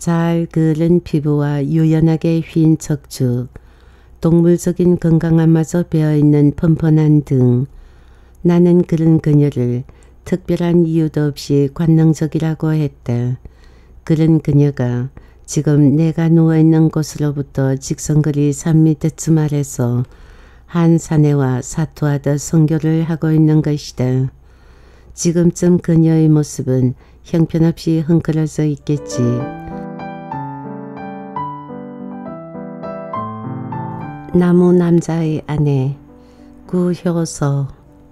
잘 그을린 피부와 유연하게 휜 척추, 동물적인 건강함마저 배어있는 펀펀한 등. 나는 그런 그녀를 특별한 이유도 없이 관능적이라고 했다. 그런 그녀가 지금 내가 누워있는 곳으로부터 직선거리 3미터쯤 아래서 한 사내와 사투하듯 선교를 하고 있는 것이다. 지금쯤 그녀의 모습은 형편없이 흥그러져 있겠지. 나무 남자의 아내 구효서.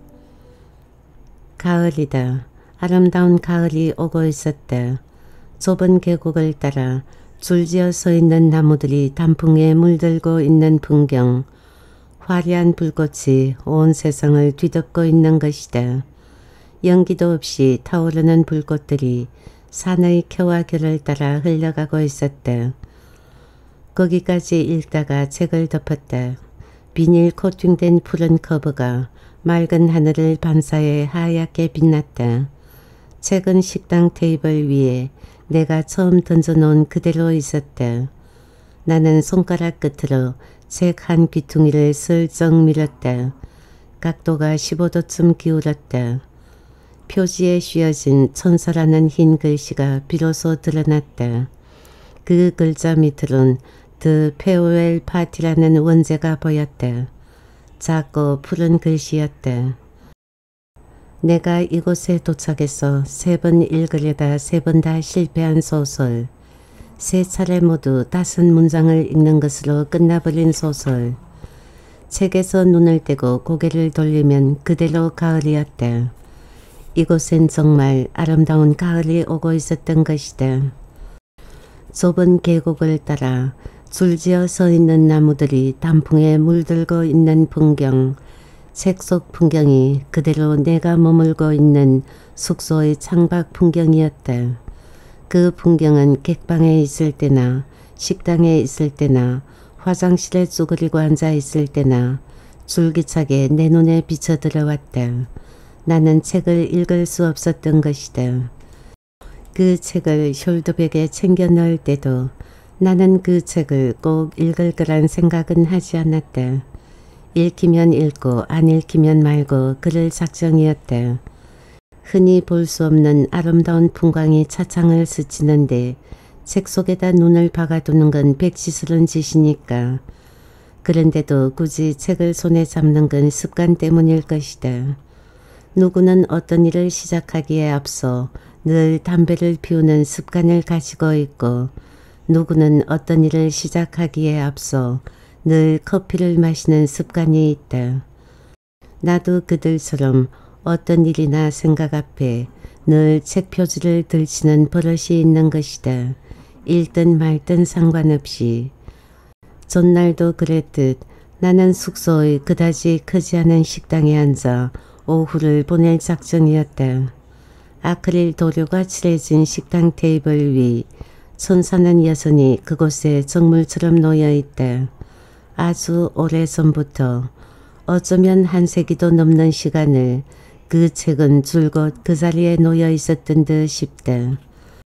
가을이다. 아름다운 가을이 오고 있었다. 좁은 계곡을 따라 줄지어 서 있는 나무들이 단풍에 물들고 있는 풍경. 화려한 불꽃이 온 세상을 뒤덮고 있는 것이다. 연기도 없이 타오르는 불꽃들이 산의 켜와 결을 따라 흘러가고 있었다. 거기까지 읽다가 책을 덮었다. 비닐 코팅된 푸른 커버가 맑은 하늘을 반사해 하얗게 빛났다. 책은 식당 테이블 위에 내가 처음 던져놓은 그대로 있었다. 나는 손가락 끝으로 책 한 귀퉁이를 슬쩍 밀었다. 각도가 15도쯤 기울었다. 표지에 씌어진 천사라는 흰 글씨가 비로소 드러났다. 그 글자 밑으론 The Farewell Party라는 원제가 보였다. 작고 푸른 글씨였다. 내가 이곳에 도착해서 3번 읽으려다 3번 다 실패한 소설. 3차례 모두 5문장을 읽는 것으로 끝나버린 소설. 책에서 눈을 떼고 고개를 돌리면 그대로 가을이었다. 이곳엔 정말 아름다운 가을이 오고 있었던 것이다. 좁은 계곡을 따라 줄지어 서 있는 나무들이 단풍에 물들고 있는 풍경. 책 속 풍경이 그대로 내가 머물고 있는 숙소의 창밖 풍경이었다. 그 풍경은 객방에 있을 때나 식당에 있을 때나 화장실에 쭈그리고 앉아 있을 때나 줄기차게 내 눈에 비쳐 들어왔다. 나는 책을 읽을 수 없었던 것이다. 그 책을 숄더백에 챙겨 넣을 때도 나는 그 책을 꼭 읽을 거란 생각은 하지 않았다. 읽히면 읽고 안 읽히면 말고 그럴 작정이었다. 흔히 볼 수 없는 아름다운 풍광이 차창을 스치는데 책 속에다 눈을 박아두는 건 백지스러운 짓이니까. 그런데도 굳이 책을 손에 잡는 건 습관 때문일 것이다. 누구는 어떤 일을 시작하기에 앞서 늘 담배를 피우는 습관을 가지고 있고 누구는 어떤 일을 시작하기에 앞서 늘 커피를 마시는 습관이 있다. 나도 그들처럼 어떤 일이나 생각 앞에 늘 책 표지를 들치는 버릇이 있는 것이다. 읽든 말든 상관없이. 전날도 그랬듯 나는 숙소의 그다지 크지 않은 식당에 앉아 오후를 보낼 작정이었다. 아크릴 도료가 칠해진 식당 테이블 위 천사는 여전히 그곳에 정물처럼 놓여있다. 아주 오래전부터 어쩌면 한 세기도 넘는 시간을 그 책은 줄곧 그 자리에 놓여 있었던 듯 싶다.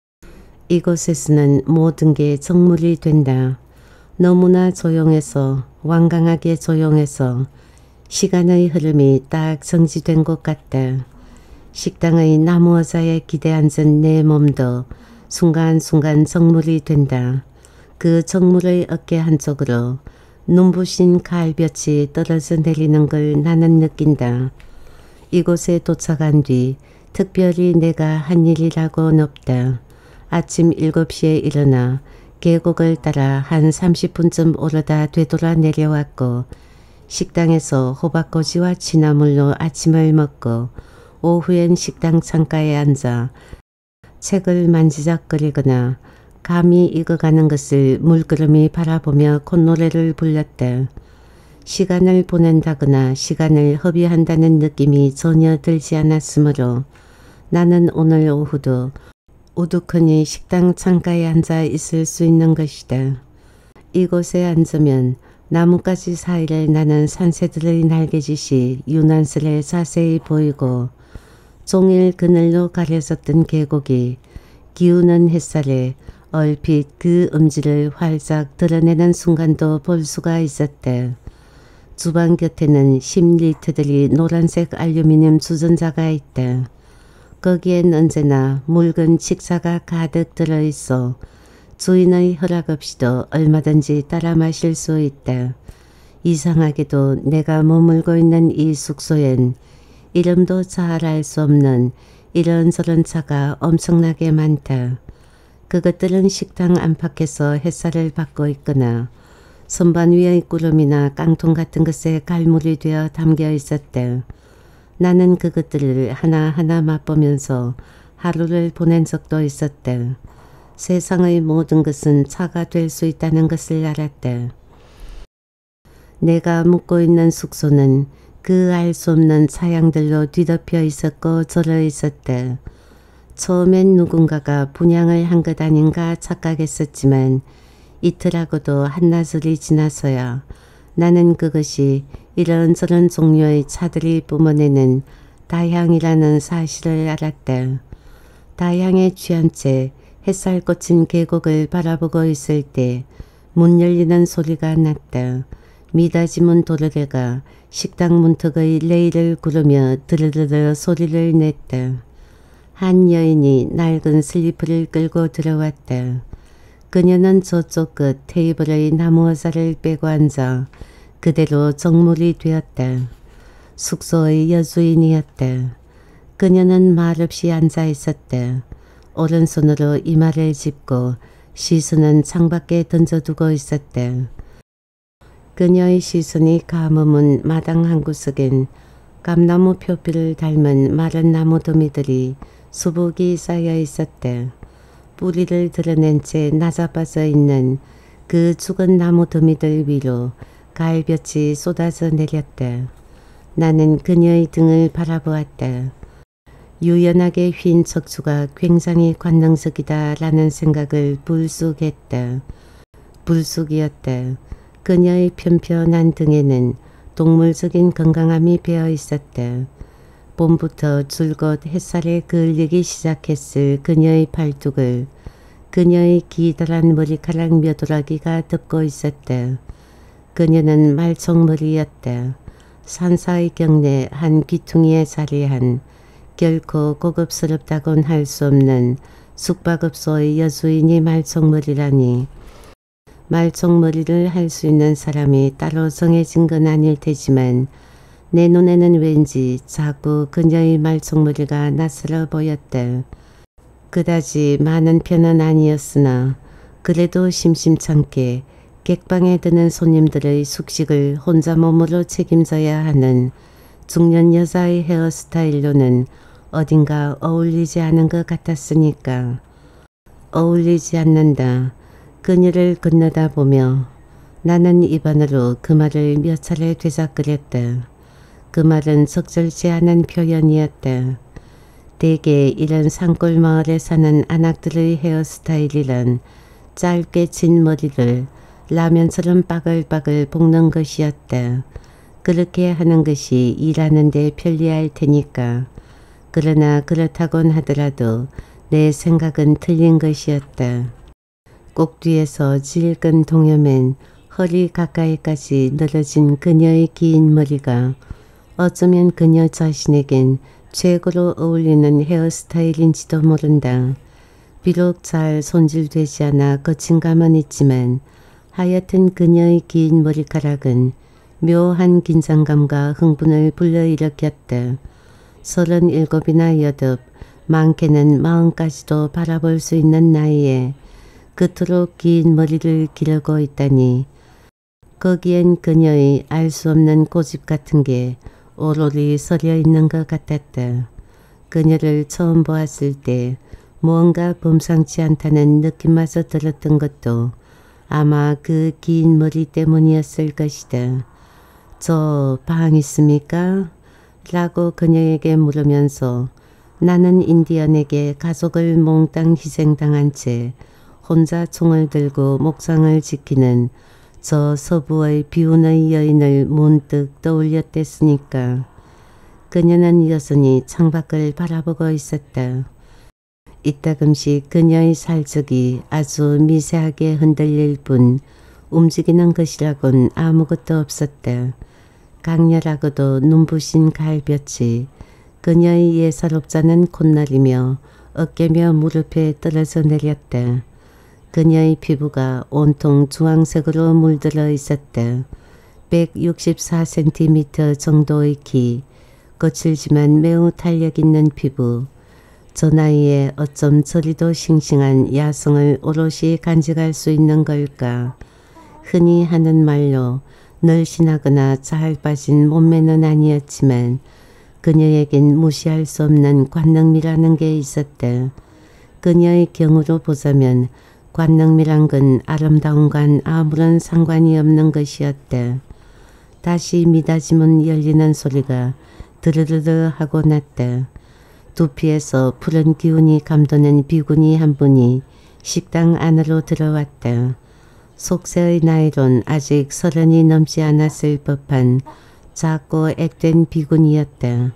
이곳에서는 모든 게 정물이 된다. 너무나 조용해서 완강하게 조용해서 시간의 흐름이 딱 정지된 것 같다. 식당의 나무 의자에 기대 앉은 내 몸도 순간순간 정물이 된다. 그 정물의 어깨 한쪽으로 눈부신 가을볕이 떨어져 내리는 걸 나는 느낀다. 이곳에 도착한 뒤 특별히 내가 한 일이라고는 없다. 아침 7시에 일어나 계곡을 따라 한 30분쯤 오르다 되돌아 내려왔고 식당에서 호박꼬지와 취나물로 아침을 먹고 오후엔 식당 창가에 앉아 책을 만지작거리거나 감이 익어가는 것을 물끄러미 바라보며 콧노래를 불렀다. 시간을 보낸다거나 시간을 허비한다는 느낌이 전혀 들지 않았으므로 나는 오늘 오후도 우두커니 식당 창가에 앉아 있을 수 있는 것이다. 이곳에 앉으면 나뭇가지 사이를 나는 산새들의 날개짓이 유난스레 자세히 보이고 종일 그늘로 가려졌던 계곡이 기우는 햇살에 얼핏 그 음지를 활짝 드러내는 순간도 볼 수가 있었대. 주방 곁에는 10리터들이 노란색 알루미늄 주전자가 있대. 거기엔 언제나 묽은 식사가 가득 들어있어 주인의 허락 없이도 얼마든지 따라 마실 수 있대. 이상하게도 내가 머물고 있는 이 숙소엔 이름도 잘 알 수 없는 이런저런 차가 엄청나게 많다. 그것들은 식당 안팎에서 햇살을 받고 있거나 선반 위의 구름이나 깡통 같은 것에 갈무리 되어 담겨 있었대. 나는 그것들을 하나하나 맛보면서 하루를 보낸 적도 있었대. 세상의 모든 것은 차가 될 수 있다는 것을 알았대. 내가 묵고 있는 숙소는 그 알 수 없는 차량들로 뒤덮여 있었고 절어 있었대. 처음엔 누군가가 분양을 한 것 아닌가 착각했었지만 이틀하고도 한나절이 지나서야 나는 그것이 이런저런 종류의 차들이 뿜어내는 다향이라는 사실을 알았대. 다향에 취한 채 햇살 꽂힌 계곡을 바라보고 있을 때 문 열리는 소리가 났다. 미닫이문 도르래가 식당 문턱의 레일을 구르며 드르르르 소리를 냈다. 한 여인이 낡은 슬리퍼를 끌고 들어왔다. 그녀는 저쪽 끝 테이블의 나무 의자를 빼고 앉아 그대로 정물이 되었다. 숙소의 여주인이었다. 그녀는 말없이 앉아 있었다. 오른손으로 이마를 짚고 시선은 창밖에 던져두고 있었다. 그녀의 시선이 가뭄은 마당 한 구석엔 감나무 표피를 닮은 마른 나무 더미들이 수북이 쌓여 있었대. 뿌리를 드러낸 채 낮아빠져 있는 그 죽은 나무 더미들 위로 가을볕이 쏟아져 내렸대. 나는 그녀의 등을 바라보았다. 유연하게 휜 척추가 굉장히 관능적이다 라는 생각을 불쑥 했다. 불쑥이었다. 그녀의 편편한 등에는 동물적인 건강함이 배어 있었다. 봄부터 줄곧 햇살에 그을리기 시작했을 그녀의 팔뚝을 그녀의 기다란 머리카락 몇오라기가 덮고 있었다. 그녀는 말총머리였다. 산사의 경내 한 귀퉁이에 자리한 결코 고급스럽다곤 할 수 없는 숙박업소의 여주인이 말총머리라니. 말총머리를 할 수 있는 사람이 따로 정해진 건 아닐 테지만 내 눈에는 왠지 자꾸 그녀의 말총머리가 낯설어 보였다. 그다지 많은 편은 아니었으나 그래도 심심찮게 객방에 드는 손님들의 숙식을 혼자 몸으로 책임져야 하는 중년 여자의 헤어스타일로는 어딘가 어울리지 않은 것 같았으니까. 어울리지 않는다. 그녀를 건너다 보며 나는 입안으로 그 말을 몇 차례 되잡으렸다. 그 말은 적절치 않은 표현이었다. 대개 이런 산골 마을에 사는 아낙들의 헤어스타일이란 짧게 친 머리를 라면처럼 빠글빠글 볶는 것이었다. 그렇게 하는 것이 일하는 데 편리할 테니까. 그러나 그렇다곤 하더라도 내 생각은 틀린 것이었다. 꼭 뒤에서 질끈 동여맨 허리 가까이까지 늘어진 그녀의 긴 머리가 어쩌면 그녀 자신에겐 최고로 어울리는 헤어스타일인지도 모른다. 비록 잘 손질되지 않아 거친 감은 있지만 하여튼 그녀의 긴 머리카락은 묘한 긴장감과 흥분을 불러일으켰다. 37이나 8, 많게는 40까지도 바라볼 수 있는 나이에 그토록 긴 머리를 기르고 있다니. 거기엔 그녀의 알 수 없는 고집 같은 게 오롯이 서려 있는 것 같았다. 그녀를 처음 보았을 때 무언가 범상치 않다는 느낌마저 들었던 것도 아마 그 긴 머리 때문이었을 것이다. 저 방 있습니까? 라고 그녀에게 물으면서 나는 인디언에게 가족을 몽땅 희생당한 채 혼자 총을 들고 목장을 지키는 저 서부의 비운의 여인을 문득 떠올렸댔으니까. 그녀는 여전히 창밖을 바라보고 있었다. 이따금씩 그녀의 살적이 아주 미세하게 흔들릴 뿐 움직이는 것이라곤 아무것도 없었다. 강렬하고도 눈부신 가을볕이 그녀의 예사롭잖은 콧날이며 어깨며 무릎에 떨어져 내렸다. 그녀의 피부가 온통 주황색으로 물들어 있었다. 164cm 정도의 키, 거칠지만 매우 탄력 있는 피부, 저 나이에 어쩜 저리도 싱싱한 야성을 오롯이 간직할 수 있는 걸까. 흔히 하는 말로 늘씬하거나 잘 빠진 몸매는 아니었지만 그녀에겐 무시할 수 없는 관능미라는 게 있었다. 그녀의 경우로 보자면 관능미란 건 아름다움과는 아무런 상관이 없는 것이었다. 다시 미닫이문 열리는 소리가 드르르르 하고 났다. 두피에서 푸른 기운이 감도는 비구니 한 분이 식당 안으로 들어왔다. 속세의 나이론 아직 30이 넘지 않았을 법한 작고 액된 비구니였다.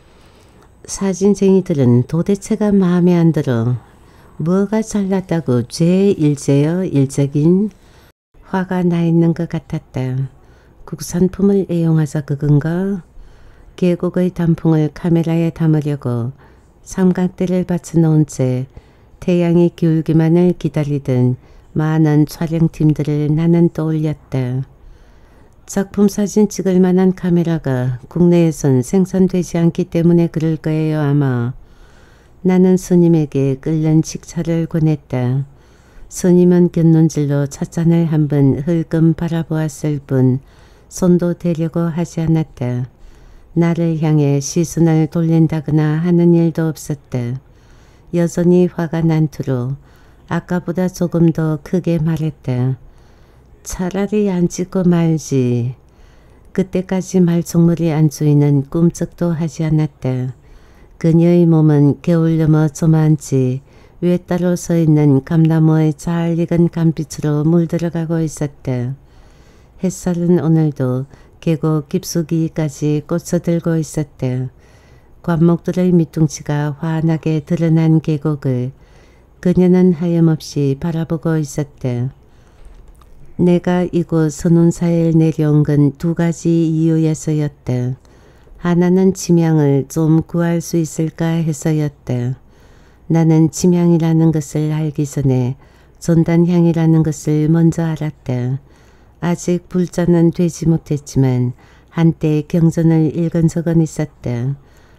사진쟁이들은 도대체가 마음에 안 들어. 뭐가 잘났다고 죄 일제여 일제긴. 화가 나 있는 것 같았다. 국산품을 애용하자 그건가? 계곡의 단풍을 카메라에 담으려고 삼각대를 받쳐놓은 채 태양이 기울기만을 기다리던 많은 촬영팀들을 나는 떠올렸다. 작품 사진 찍을 만한 카메라가 국내에선 생산되지 않기 때문에 그럴 거예요 아마. 나는 스님에게 끓는 직차를 권했다. 스님은 곁눈질로 찻잔을 한번 흘끔 바라보았을 뿐 손도 대려고 하지 않았다. 나를 향해 시선을 돌린다거나 하는 일도 없었다. 여전히 화가 난 투로 아까보다 조금 더 크게 말했다. 차라리 안 찍고 말지. 그때까지 말총물이 안 조이는 꿈쩍도 하지 않았다. 그녀의 몸은 겨울 넘어 조만치 왜 따로 서 있는 감나무의 잘 익은 감빛으로 물들어가고 있었다. 햇살은 오늘도 계곡 깊숙이까지 꽂혀들고 있었다. 관목들의 밑둥치가 환하게 드러난 계곡을 그녀는 하염없이 바라보고 있었다. 내가 이곳 선운사에 내려온 건 두 가지 이유에서였다. 하나는 침향을 좀 구할 수 있을까 해서였다. 나는 침향이라는 것을 알기 전에 전단향이라는 것을 먼저 알았다. 아직 불자는 되지 못했지만 한때 경전을 읽은 적은 있었다.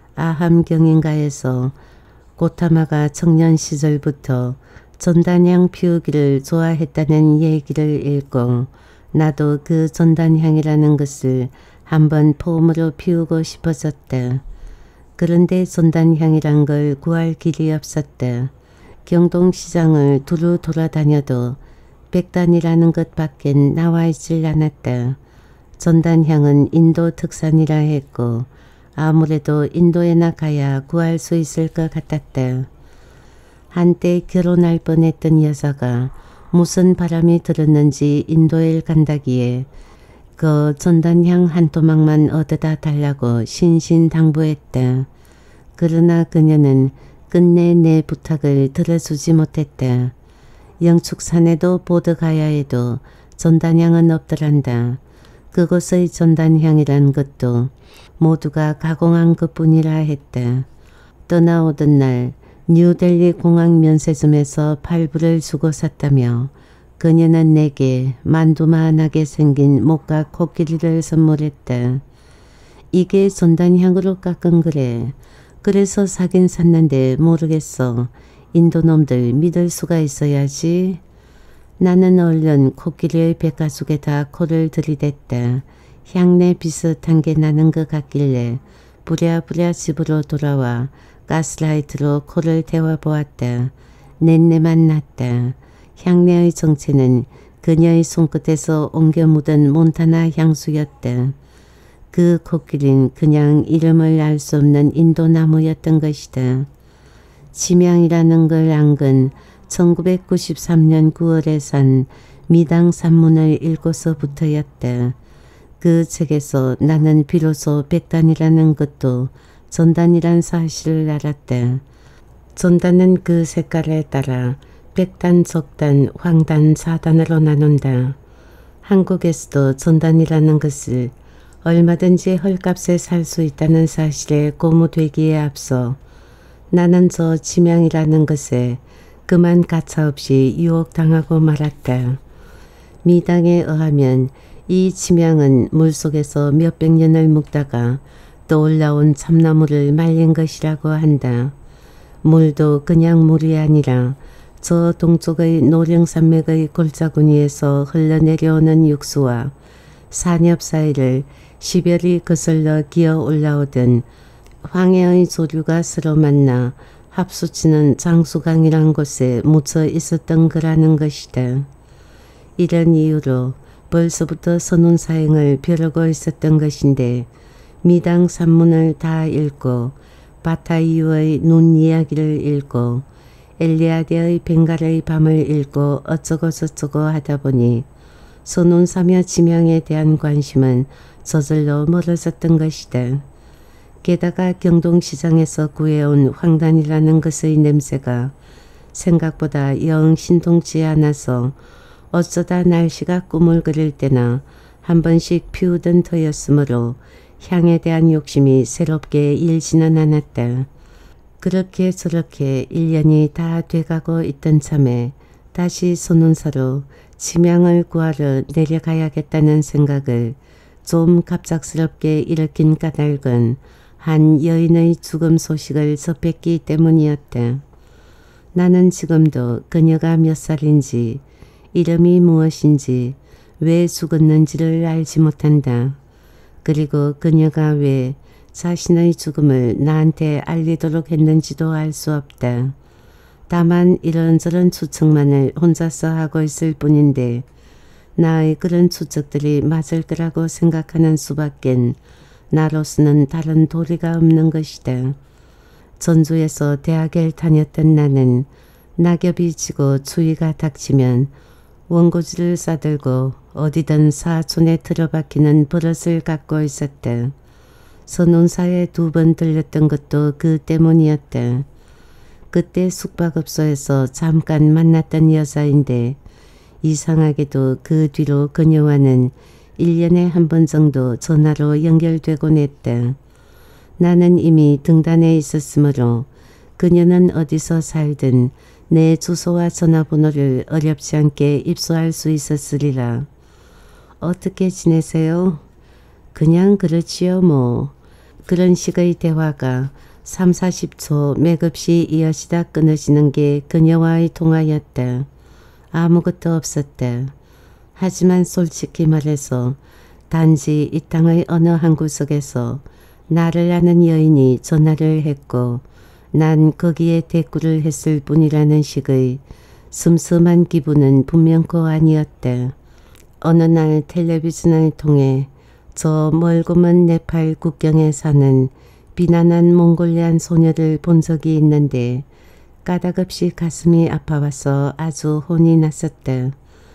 아함경인가에서 고타마가 청년 시절부터 전단향 피우기를 좋아했다는 얘기를 읽고 나도 그 전단향이라는 것을 한번 폼으로 피우고 싶어졌다. 그런데 전단향이란 걸 구할 길이 없었다. 경동시장을 두루 돌아다녀도 백단이라는 것밖엔 나와 있질 않았다. 전단향은 인도 특산이라 했고 아무래도 인도에나 가야 구할 수 있을 것 같았다. 한때 결혼할 뻔했던 여자가 무슨 바람이 들었는지 인도에 간다기에 그 전단향 한 토막만 얻어다 달라고 신신당부했다. 그러나 그녀는 끝내 내 부탁을 들어주지 못했다. 영축산에도 보드가야에도 전단향은 없더란다. 그곳의 전단향이란 것도 모두가 가공한 것뿐이라 했다. 떠나오던 날 뉴델리 공항 면세점에서 팔불을 주고 샀다며 그녀는 내게 만두만하게 생긴 목각 코끼리를 선물했다. 이게 전단향으로 깎은 거래. 그래서 사긴 샀는데 모르겠어. 인도놈들 믿을 수가 있어야지. 나는 얼른 코끼리의 백가죽에다 코를 들이댔다. 향내 비슷한 게 나는 것 같길래 부랴부랴 집으로 돌아와 가스라이트로 코를 데워보았다. 냄새만 났다. 향내의 정체는 그녀의 손끝에서 옮겨 묻은 몬타나 향수였다. 그 코끼리는 그냥 이름을 알 수 없는 인도나무였던 것이다. 침향이라는 걸 안 건 1993년 9월에 산 미당 산문을 읽고서부터였다. 그 책에서 나는 비로소 백단이라는 것도 전단이란 사실을 알았다. 존단은 그 색깔에 따라 백단, 적단, 황단, 사단으로 나눈다. 한국에서도 존단이라는 것을 얼마든지 헐값에 살 수 있다는 사실에 고무되기에 앞서 나는 저 지명이라는 것에 그만 가차없이 유혹당하고 말았다. 미당에 의하면 이 지명은 물속에서 몇백 년을 묵다가 떠올라온 참나무를 말린 것이라고 한다. 물도 그냥 물이 아니라 저 동쪽의 노령산맥의 골짜구니에서 흘러내려오는 육수와 산엽 사이를 시별이 거슬러 기어 올라오던 황해의 조류가 서로 만나 합수치는 장수강이란 곳에 묻혀 있었던 거라는 것이다. 이런 이유로 벌써부터 선운사행을 벼르고 있었던 것인데 미당 산문을 다 읽고 바타이유의 눈 이야기를 읽고 엘리아드의 벵갈의 밤을 읽고 어쩌고 저쩌고 하다 보니 선운사며 지명에 대한 관심은 저절로 멀어졌던 것이다. 게다가 경동시장에서 구해온 황단이라는 것의 냄새가 생각보다 영 신통치 않아서 어쩌다 날씨가 꿈을 그릴 때나 한 번씩 피우던 터였으므로 향에 대한 욕심이 새롭게 일지는 않았다. 그렇게 저렇게 1년이 다 돼가고 있던 참에 다시 선운사로 지명을 구하러 내려가야겠다는 생각을 좀 갑작스럽게 일으킨 까닭은 한 여인의 죽음 소식을 접했기 때문이었다. 나는 지금도 그녀가 몇 살인지 이름이 무엇인지 왜 죽었는지를 알지 못한다. 그리고 그녀가 왜 자신의 죽음을 나한테 알리도록 했는지도 알 수 없다. 다만 이런저런 추측만을 혼자서 하고 있을 뿐인데 나의 그런 추측들이 맞을 거라고 생각하는 수밖엔 나로서는 다른 도리가 없는 것이다. 전주에서 대학을 다녔던 나는 낙엽이 지고 추위가 닥치면 원고지를 싸들고 어디든 사촌에 틀어박히는 버릇을 갖고 있었다. 선운사에 2번 들렸던 것도 그 때문이었다. 그때 숙박업소에서 잠깐 만났던 여자인데 이상하게도 그 뒤로 그녀와는 1년에 한 번 정도 전화로 연결되곤 했다. 나는 이미 등단에 있었으므로 그녀는 어디서 살든 내 주소와 전화번호를 어렵지 않게 입수할 수 있었으리라. 어떻게 지내세요? 그냥 그렇지요 뭐. 그런 식의 대화가 30-40초 맥없이 이어지다 끊어지는 게 그녀와의 통화였다. 아무것도 없었다. 하지만 솔직히 말해서 단지 이 땅의 어느 한 구석에서 나를 아는 여인이 전화를 했고 난 거기에 대꾸를 했을 뿐이라는 식의 슴슴한 기분은 분명코 아니었다. 어느 날 텔레비전을 통해 저 멀고 먼 네팔 국경에 사는 비난한 몽골리안 소녀를 본 적이 있는데 까닭없이 가슴이 아파와서 아주 혼이 났었다.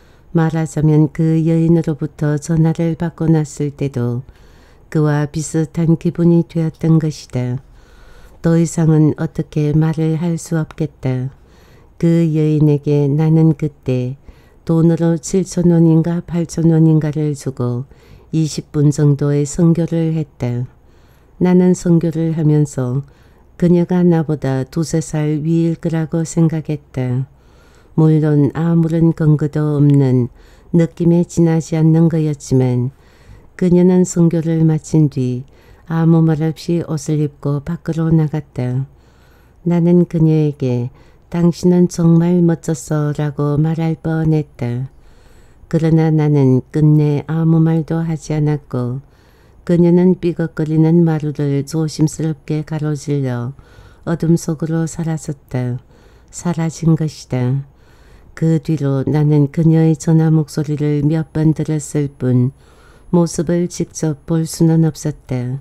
말하자면 그 여인으로부터 전화를 받고 났을 때도 그와 비슷한 기분이 되었던 것이다. 더 이상은 어떻게 말을 할 수 없겠다. 그 여인에게 나는 그때 돈으로 7,000원인가 8,000원인가를 주고 20분 정도의 선교를 했다. 나는 선교를 하면서 그녀가 나보다 2-3살 위일 거라고 생각했다. 물론 아무런 근거도 없는 느낌에 지나지 않는 거였지만 그녀는 선교를 마친 뒤 아무 말 없이 옷을 입고 밖으로 나갔다. 나는 그녀에게 당신은 정말 멋졌어 라고 말할 뻔했다. 그러나 나는 끝내 아무 말도 하지 않았고 그녀는 삐걱거리는 마루를 조심스럽게 가로질러 어둠 속으로 사라졌다. 사라진 것이다. 그 뒤로 나는 그녀의 전화 목소리를 몇 번 들었을 뿐 모습을 직접 볼 수는 없었다.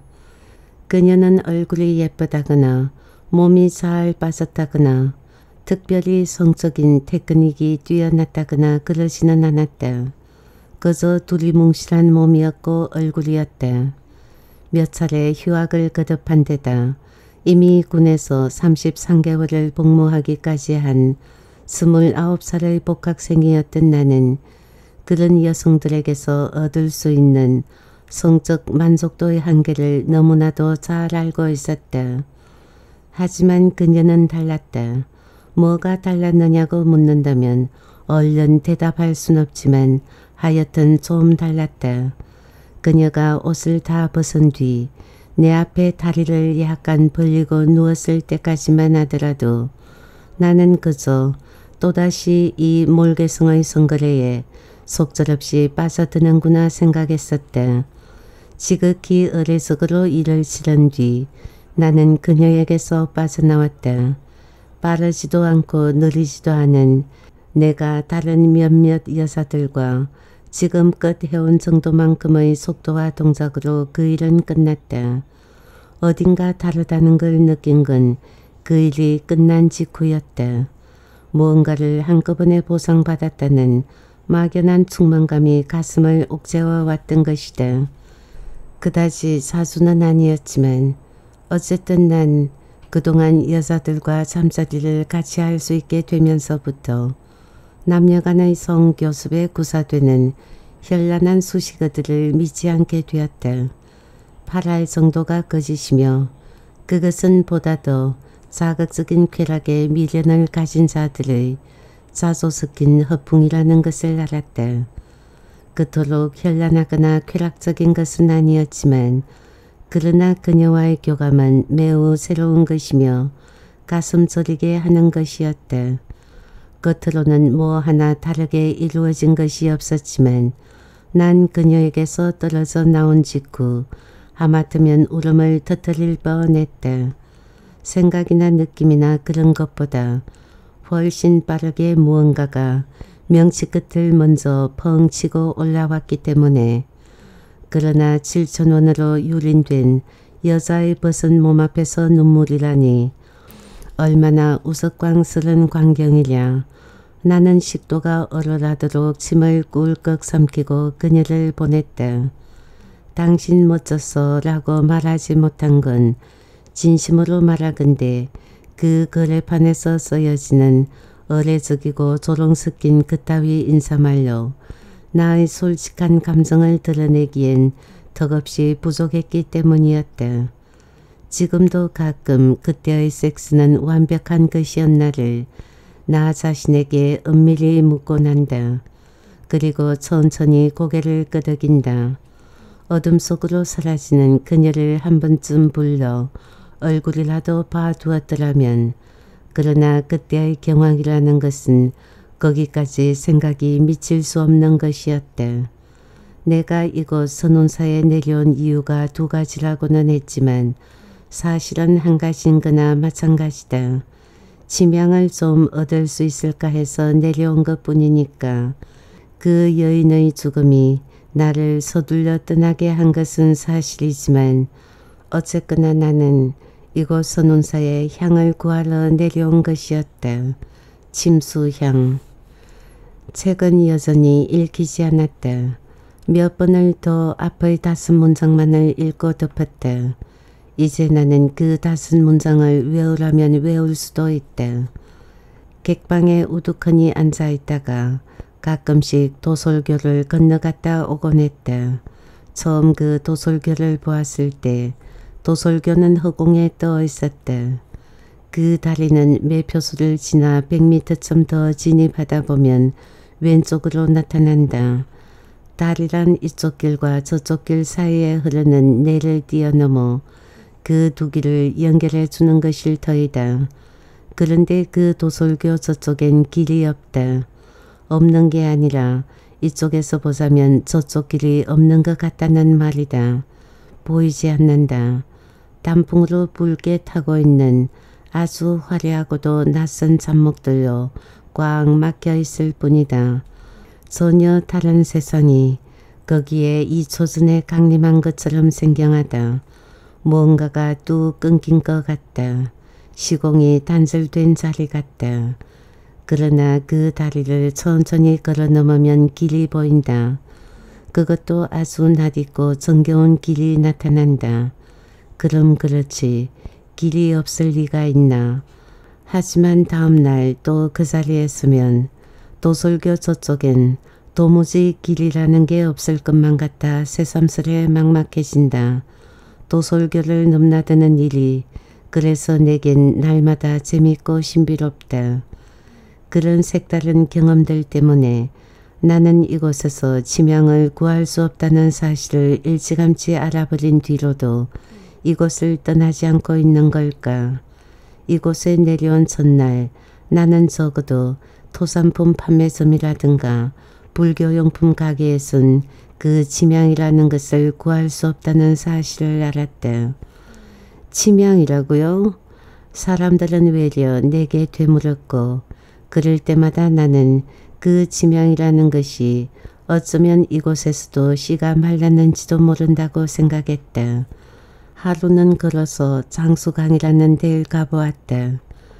그녀는 얼굴이 예쁘다거나 몸이 잘 빠졌다거나 특별히 성적인 테크닉이 뛰어났다거나 그러지는 않았다. 그저 두리뭉실한 몸이었고 얼굴이었다. 몇 차례 휴학을 거듭한 데다 이미 군에서 33개월을 복무하기까지 한 29살의 복학생이었던 나는 그런 여성들에게서 얻을 수 있는 성적 만족도의 한계를 너무나도 잘 알고 있었다. 하지만 그녀는 달랐다. 뭐가 달랐느냐고 묻는다면 얼른 대답할 순 없지만 하여튼 좀 달랐다. 그녀가 옷을 다 벗은 뒤 내 앞에 다리를 약간 벌리고 누웠을 때까지만 하더라도 나는 그저 또다시 이 몰개성의 선거래에 속절없이 빠져드는구나 생각했었다. 지극히 의례적으로 일을 치른 뒤 나는 그녀에게서 빠져나왔다. 빠르지도 않고 느리지도 않은 내가 다른 몇몇 여자들과 지금껏 해온 정도만큼의 속도와 동작으로 그 일은 끝났다. 어딘가 다르다는 걸 느낀 건 그 일이 끝난 직후였다. 무언가를 한꺼번에 보상받았다는 막연한 충만감이 가슴을 옥죄어 왔던 것이다. 그다지 자주는 아니었지만 어쨌든 난 그동안 여자들과 잠자리를 같이 할 수 있게 되면서부터 남녀간의 성교습에 구사되는 현란한 수식어들을 믿지 않게 되었다. 8할 정도가 거짓이며 그것은 보다 더 자극적인 쾌락에 미련을 가진 자들의 자조 섞인 허풍이라는 것을 알았다. 그토록 현란하거나 쾌락적인 것은 아니었지만 그러나 그녀와의 교감은 매우 새로운 것이며 가슴 저리게 하는 것이었다. 겉으로는 뭐 하나 다르게 이루어진 것이 없었지만 난 그녀에게서 떨어져 나온 직후 하마터면 울음을 터뜨릴 뻔했다. 생각이나 느낌이나 그런 것보다 훨씬 빠르게 무언가가 명치 끝을 먼저 펑 치고 올라왔기 때문에 그러나 7,000원으로 유린된 여자의 벗은 몸 앞에서 눈물이라니 얼마나 우스꽝스런 광경이랴. 나는 식도가 얼얼하도록 침을 꿀꺽 삼키고 그녀를 보냈다. 당신 멋졌어 라고 말하지 못한 건 진심으로 말하건대 그 거래판에서 쓰여지는 의례적이고 조롱 섞인 그따위 인사말로 나의 솔직한 감정을 드러내기엔 턱없이 부족했기 때문이었다. 지금도 가끔 그때의 섹스는 완벽한 것이었나를 나 자신에게 은밀히 묻곤 한다. 그리고 천천히 고개를 끄덕인다. 어둠 속으로 사라지는 그녀를 한 번쯤 불러 얼굴이라도 봐두었더라면 그러나 그때의 경황이라는 것은 거기까지 생각이 미칠 수 없는 것이었다. 내가 이곳 선운사에 내려온 이유가 두 가지라고는 했지만 사실은 한 가지인 거나 마찬가지다. 치명을 좀 얻을 수 있을까 해서 내려온 것뿐이니까. 그 여인의 죽음이 나를 서둘러 떠나게 한 것은 사실이지만 어쨌거나 나는 이곳 선운사에 향을 구하러 내려온 것이었다. 침수향. 책은 여전히 읽히지 않았다. 몇 번을 더 앞의 5문장만을 읽고 덮었다. 이제 나는 그 5문장을 외우라면 외울 수도 있다. 객방에 우두커니 앉아있다가 가끔씩 도솔교를 건너갔다 오곤 했다. 처음 그 도솔교를 보았을 때 도솔교는 허공에 떠 있었다. 그 다리는 매표소를 지나 100m쯤 더 진입하다 보면 왼쪽으로 나타난다. 다리란 이쪽 길과 저쪽 길 사이에 흐르는 내를 뛰어넘어 그 두 길을 연결해 주는 것일 터이다. 그런데 그 도솔교 저쪽엔 길이 없다. 없는 게 아니라 이쪽에서 보자면 저쪽 길이 없는 것 같다는 말이다. 보이지 않는다. 단풍으로 붉게 타고 있는 아주 화려하고도 낯선 잡목들로 꽉 막혀 있을 뿐이다. 전혀 다른 세상이 거기에 2초 전에 강림한 것처럼 생경하다. 무언가가 뚝 끊긴 것 같다. 시공이 단절된 자리 같다. 그러나 그 다리를 천천히 걸어 넘으면 길이 보인다. 그것도 아주 낯익고 정겨운 길이 나타난다. 그럼 그렇지. 길이 없을 리가 있나. 하지만 다음날 또 그 자리에 서면 도솔교 저쪽엔 도무지 길이라는 게 없을 것만 같아 새삼스레 막막해진다. 도솔교를 넘나드는 일이 그래서 내겐 날마다 재밌고 신비롭다. 그런 색다른 경험들 때문에 나는 이곳에서 치명을 구할 수 없다는 사실을 일찌감치 알아버린 뒤로도 이곳을 떠나지 않고 있는 걸까. 이곳에 내려온 첫날 나는 적어도 토산품 판매점이라든가 불교용품 가게에선 그 치명이라는 것을 구할 수 없다는 사실을 알았다. 치명이라고요? 사람들은 외려 내게 되물었고 그럴 때마다 나는 그 치명이라는 것이 어쩌면 이곳에서도 씨가 말랐는지도 모른다고 생각했다. 하루는 걸어서 장수강이라는 데를 가보았다.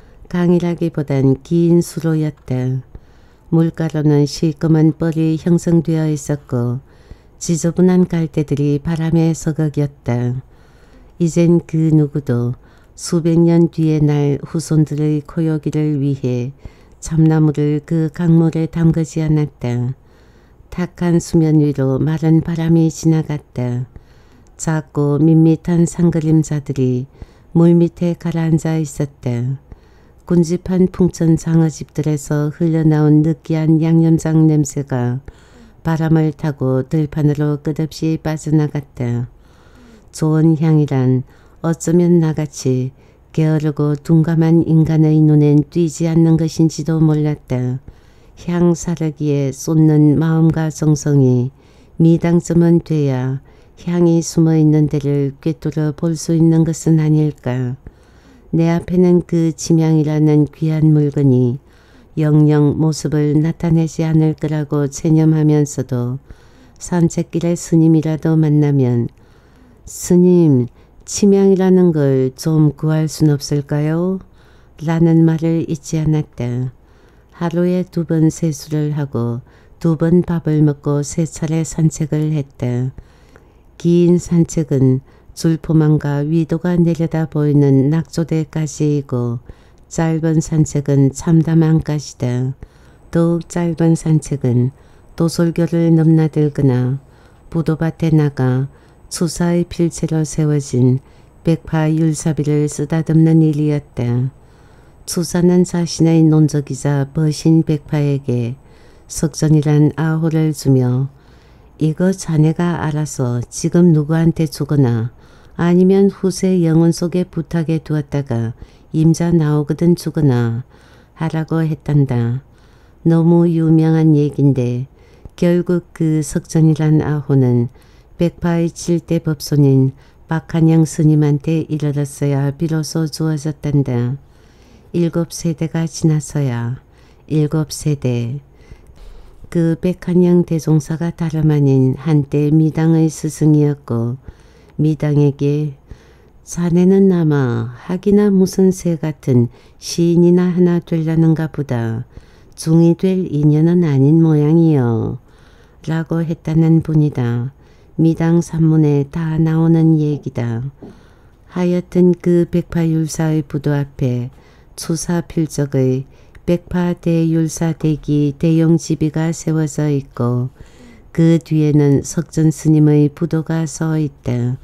강이라기보단 긴 수로였다. 물가로는 시꺼먼 뻘이 형성되어 있었고 지저분한 갈대들이 바람에 서걱였다. 이젠 그 누구도 수백 년 뒤에 날 후손들의 코요기를 위해 참나무를 그 강물에 담그지 않았다. 탁한 수면 위로 마른 바람이 지나갔다. 작고 밋밋한 산그림자들이 물밑에 가라앉아 있었다. 군집한 풍천 장어집들에서 흘러나온 느끼한 양념장 냄새가 바람을 타고 들판으로 끝없이 빠져나갔다. 좋은 향이란 어쩌면 나같이 게으르고 둔감한 인간의 눈엔 띄지 않는 것인지도 몰랐다. 향 사르기에 쏟는 마음과 정성이 미당점은 돼야 향이 숨어있는 데를 꿰뚫어 볼 수 있는 것은 아닐까. 내 앞에는 그 지명이라는 귀한 물건이 영영 모습을 나타내지 않을 거라고 체념하면서도 산책길에 스님이라도 만나면 스님, 치명이라는 걸 좀 구할 순 없을까요? 라는 말을 잊지 않았다. 하루에 2번 세수를 하고 2번 밥을 먹고 3차례 산책을 했다. 긴 산책은 줄포만과 위도가 내려다 보이는 낙조대까지이고 짧은 산책은 참담한까지다. 더욱 짧은 산책은 도솔교를 넘나들거나 부도밭에 나가 추사의 필체로 세워진 백파 율사비를 쓰다듬는 일이었다. 추사는 자신의 논적이자 버신 백파에게 석전이란 아호를 주며 이거 자네가 알아서 지금 누구한테 주거나 아니면 후세 영혼 속에 부탁해 두었다가 임자 나오거든 주거나 하라고 했단다. 너무 유명한 얘긴데 결국 그 석전이란 아호는 백파의 7대 법손인 박한영 스님한테 이르렀어야 비로소 주어졌단다. 7세대가 지나서야 7세대. 그 백한영 대종사가 다름 아닌 한때 미당의 스승이었고 미당에게 자네는 아마 학이나 무슨 새 같은 시인이나 하나 되려는가 보다. 중이 될 인연은 아닌 모양이요. 라고 했다는 분이다. 미당 산문에 다 나오는 얘기다. 하여튼 그 백파율사의 부도 앞에 추사 필적의 백파 대율사 대기 대용지비가 세워져 있고 그 뒤에는 석전 스님의 부도가 서 있다.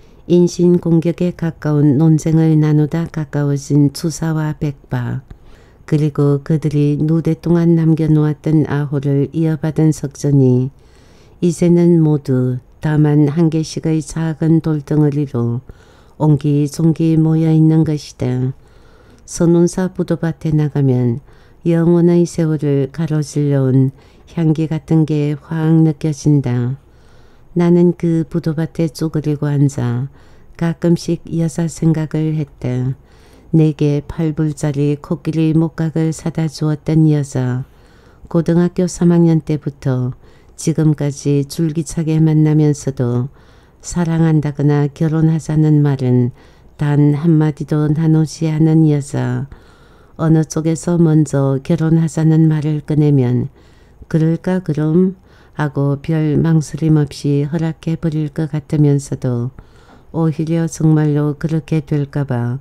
인신공격에 가까운 논쟁을 나누다 가까워진 추사와 백파 그리고 그들이 누대 동안 남겨놓았던 아호를 이어받은 석전이 이제는 모두 다만 한 개씩의 작은 돌덩어리로 옹기종기 모여있는 것이다. 선운사 부도밭에 나가면 영원의 세월을 가로질러온 향기 같은 게 확 느껴진다. 나는 그 부도밭에 쪼그리고 앉아 가끔씩 여자 생각을 했다. 내게 8불짜리 코끼리 목각을 사다 주었던 여자. 고등학교 3학년 때부터 지금까지 줄기차게 만나면서도 사랑한다거나 결혼하자는 말은 단 한마디도 나누지 않은 여자. 어느 쪽에서 먼저 결혼하자는 말을 꺼내면 그럴까 그럼 하고 별 망설임 없이 허락해 버릴 것 같으면서도 오히려 정말로 그렇게 될까봐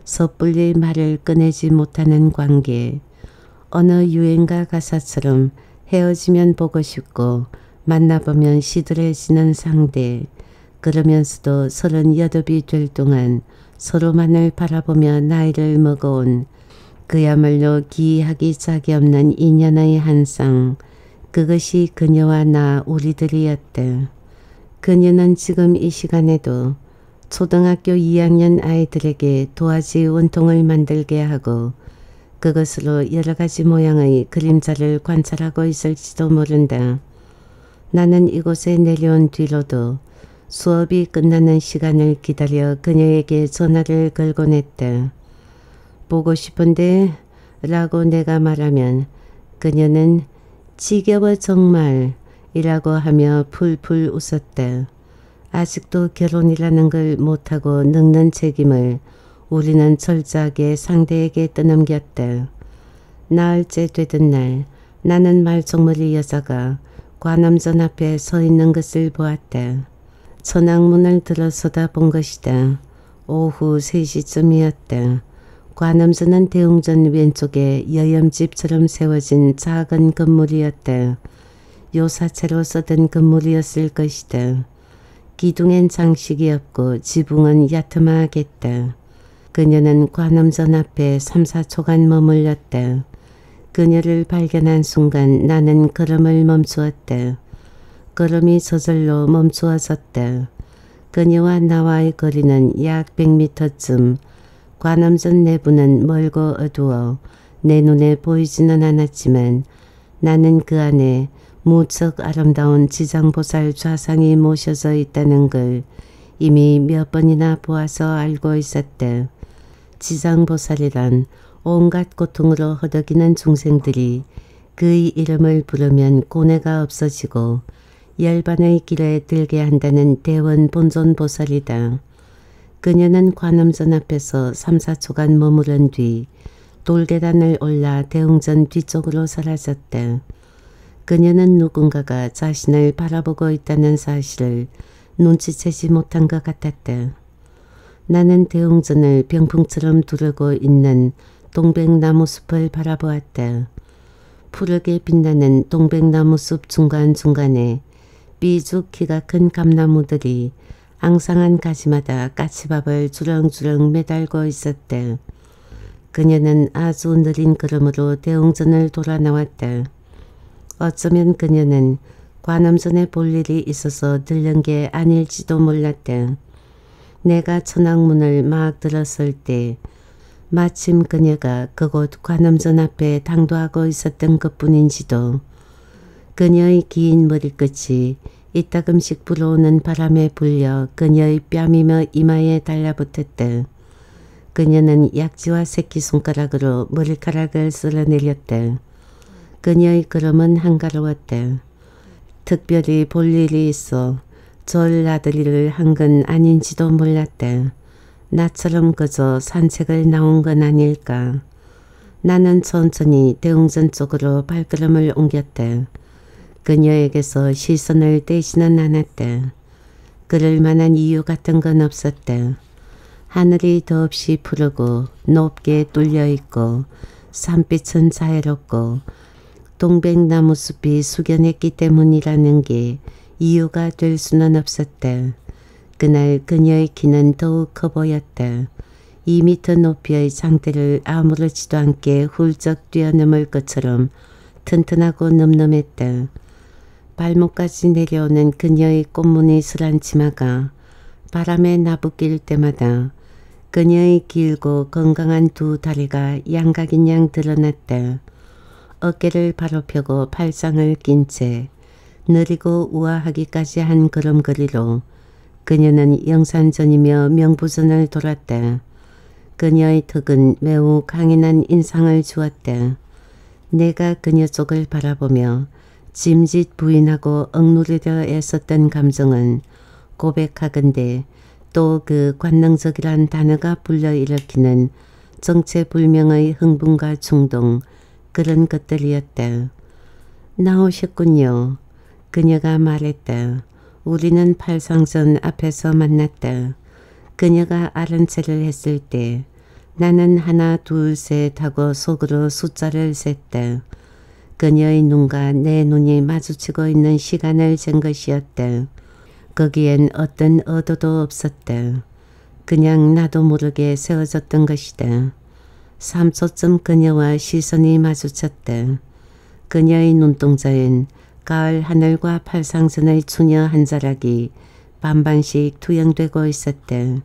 섣불리 말을 꺼내지 못하는 관계. 어느 유행가 가사처럼 헤어지면 보고 싶고 만나보면 시들해지는 상대. 그러면서도 38이 될 동안 서로만을 바라보며 나이를 먹어온 그야말로 기이하기 짝이 없는 인연의 한 쌍. 그것이 그녀와 나 우리들이었대. 그녀는 지금 이 시간에도 초등학교 2학년 아이들에게 도화지 원통을 만들게 하고 그것으로 여러 가지 모양의 그림자를 관찰하고 있을지도 모른다. 나는 이곳에 내려온 뒤로도 수업이 끝나는 시간을 기다려 그녀에게 전화를 걸곤 했다. 보고 싶은데 라고 내가 말하면 그녀는 지겨워 정말 이라고 하며 풀풀 웃었다. 아직도 결혼이라는 걸 못하고 늙는 책임을 우리는 철저하게 상대에게 떠넘겼다. 나흘째 되던 날 나는 말종머리 여자가 관음전 앞에 서 있는 것을 보았다. 천왕문을 들어서다 본 것이다. 오후 3시쯤이었다. 관음전은 대웅전 왼쪽에 여염집처럼 세워진 작은 건물이었다. 요사채로 써든 건물이었을 것이다. 기둥엔 장식이 없고 지붕은 야트막했다. 그녀는 관음전 앞에 3-4초간 머물렀다. 그녀를 발견한 순간 나는 걸음을 멈추었다. 걸음이 저절로 멈추어졌다. 그녀와 나와의 거리는 약 100m쯤. 관음전 내부는 멀고 어두워 내 눈에 보이지는 않았지만 나는 그 안에 무척 아름다운 지장보살 좌상이 모셔져 있다는 걸 이미 몇 번이나 보아서 알고 있었다. 지장보살이란 온갖 고통으로 허덕이는 중생들이 그의 이름을 부르면 고뇌가 없어지고 열반의 길에 들게 한다는 대원 본존보살이다. 그녀는 관음전 앞에서 3-4초간 머무른 뒤 돌계단을 올라 대웅전 뒤쪽으로 사라졌다. 그녀는 누군가가 자신을 바라보고 있다는 사실을 눈치채지 못한 것 같았다. 나는 대웅전을 병풍처럼 두르고 있는 동백나무숲을 바라보았다. 푸르게 빛나는 동백나무숲 중간중간에 삐죽 키가 큰 감나무들이 앙상한 가지마다 까치밥을 주렁주렁 매달고 있었다. 그녀는 아주 느린 걸음으로 대웅전을 돌아 나왔다. 어쩌면 그녀는 관음전에 볼 일이 있어서 들른 게 아닐지도 몰랐다. 내가 천왕문을 막 들었을 때 마침 그녀가 그곳 관음전 앞에 당도하고 있었던 것뿐인지도. 그녀의 긴 머리끝이 이따금씩 불어오는 바람에 불려 그녀의 뺨이며 이마에 달라붙었다. 그녀는 약지와 새끼손가락으로 머리카락을 쓸어내렸다. 그녀의 걸음은 한가로웠다. 특별히 볼 일이 있어 절 나들이를 한 건 아닌지도 몰랐다. 나처럼 그저 산책을 나온 건 아닐까. 나는 천천히 대웅전 쪽으로 발걸음을 옮겼다. 그녀에게서 시선을 떼지는 않았다. 그럴 만한 이유 같은 건 없었다. 하늘이 더없이 푸르고 높게 뚫려 있고 산빛은 자유롭고 동백나무 숲이 숙연했기 때문이라는 게 이유가 될 수는 없었다. 그날 그녀의 키는 더욱 커 보였다. 2m 높이의 장대를 아무렇지도 않게 훌쩍 뛰어넘을 것처럼 튼튼하고 늠름했다. 발목까지 내려오는 그녀의 꽃무늬스런 치마가 바람에 나부낄 때마다 그녀의 길고 건강한 두 다리가 양각인 양 드러났다. 어깨를 바로 펴고 팔짱을 낀 채 느리고 우아하기까지 한 걸음걸이로 그녀는 영산전이며 명부전을 돌았다. 그녀의 턱은 매우 강인한 인상을 주었다. 내가 그녀 쪽을 바라보며 짐짓 부인하고 억누르려 애썼던 감정은 고백하건대 또 그 관능적이란 단어가 불러일으키는 정체불명의 흥분과 충동, 그런 것들이었다. 나오셨군요. 그녀가 말했다. 우리는 팔상전 앞에서 만났다. 그녀가 아른 체를 했을 때 나는 하나 둘 셋 하고 속으로 숫자를 셌대. 그녀의 눈과 내 눈이 마주치고 있는 시간을 잰 것이었대. 거기엔 어떤 의도도 없었대. 그냥 나도 모르게 세워졌던 것이다. 3초쯤 그녀와 시선이 마주쳤대. 그녀의 눈동자엔 가을 하늘과 팔상전의 추녀 한 자락이 반반씩 투영되고 있었대.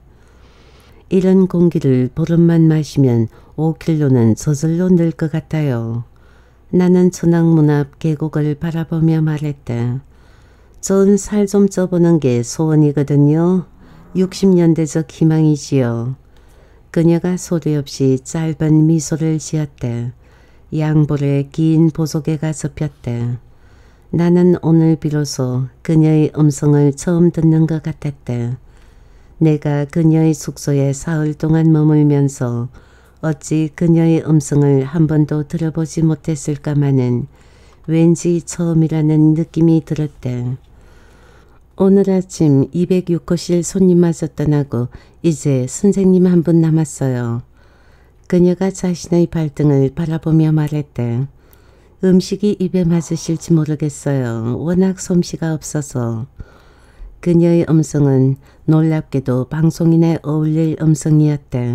이런 공기를 보름만 마시면 5kg는 저절로 늘 것 같아요. 나는 천왕문 앞 계곡을 바라보며 말했다. 전 살 좀 쪄보는 게 소원이거든요. 60년대적 희망이지요. 그녀가 소리 없이 짧은 미소를 지었대. 양볼에 긴 보조개가 접혔대. 나는 오늘 비로소 그녀의 음성을 처음 듣는 것 같았대. 내가 그녀의 숙소에 사흘 동안 머물면서 어찌 그녀의 음성을 한 번도 들어보지 못했을까마는 왠지 처음이라는 느낌이 들었대. 오늘 아침 206호실 손님마저 떠나고 이제 선생님 한 분 남았어요. 그녀가 자신의 발등을 바라보며 말했대. 음식이 입에 맞으실지 모르겠어요. 워낙 솜씨가 없어서. 그녀의 음성은 놀랍게도 방송인에 어울릴 음성이었대.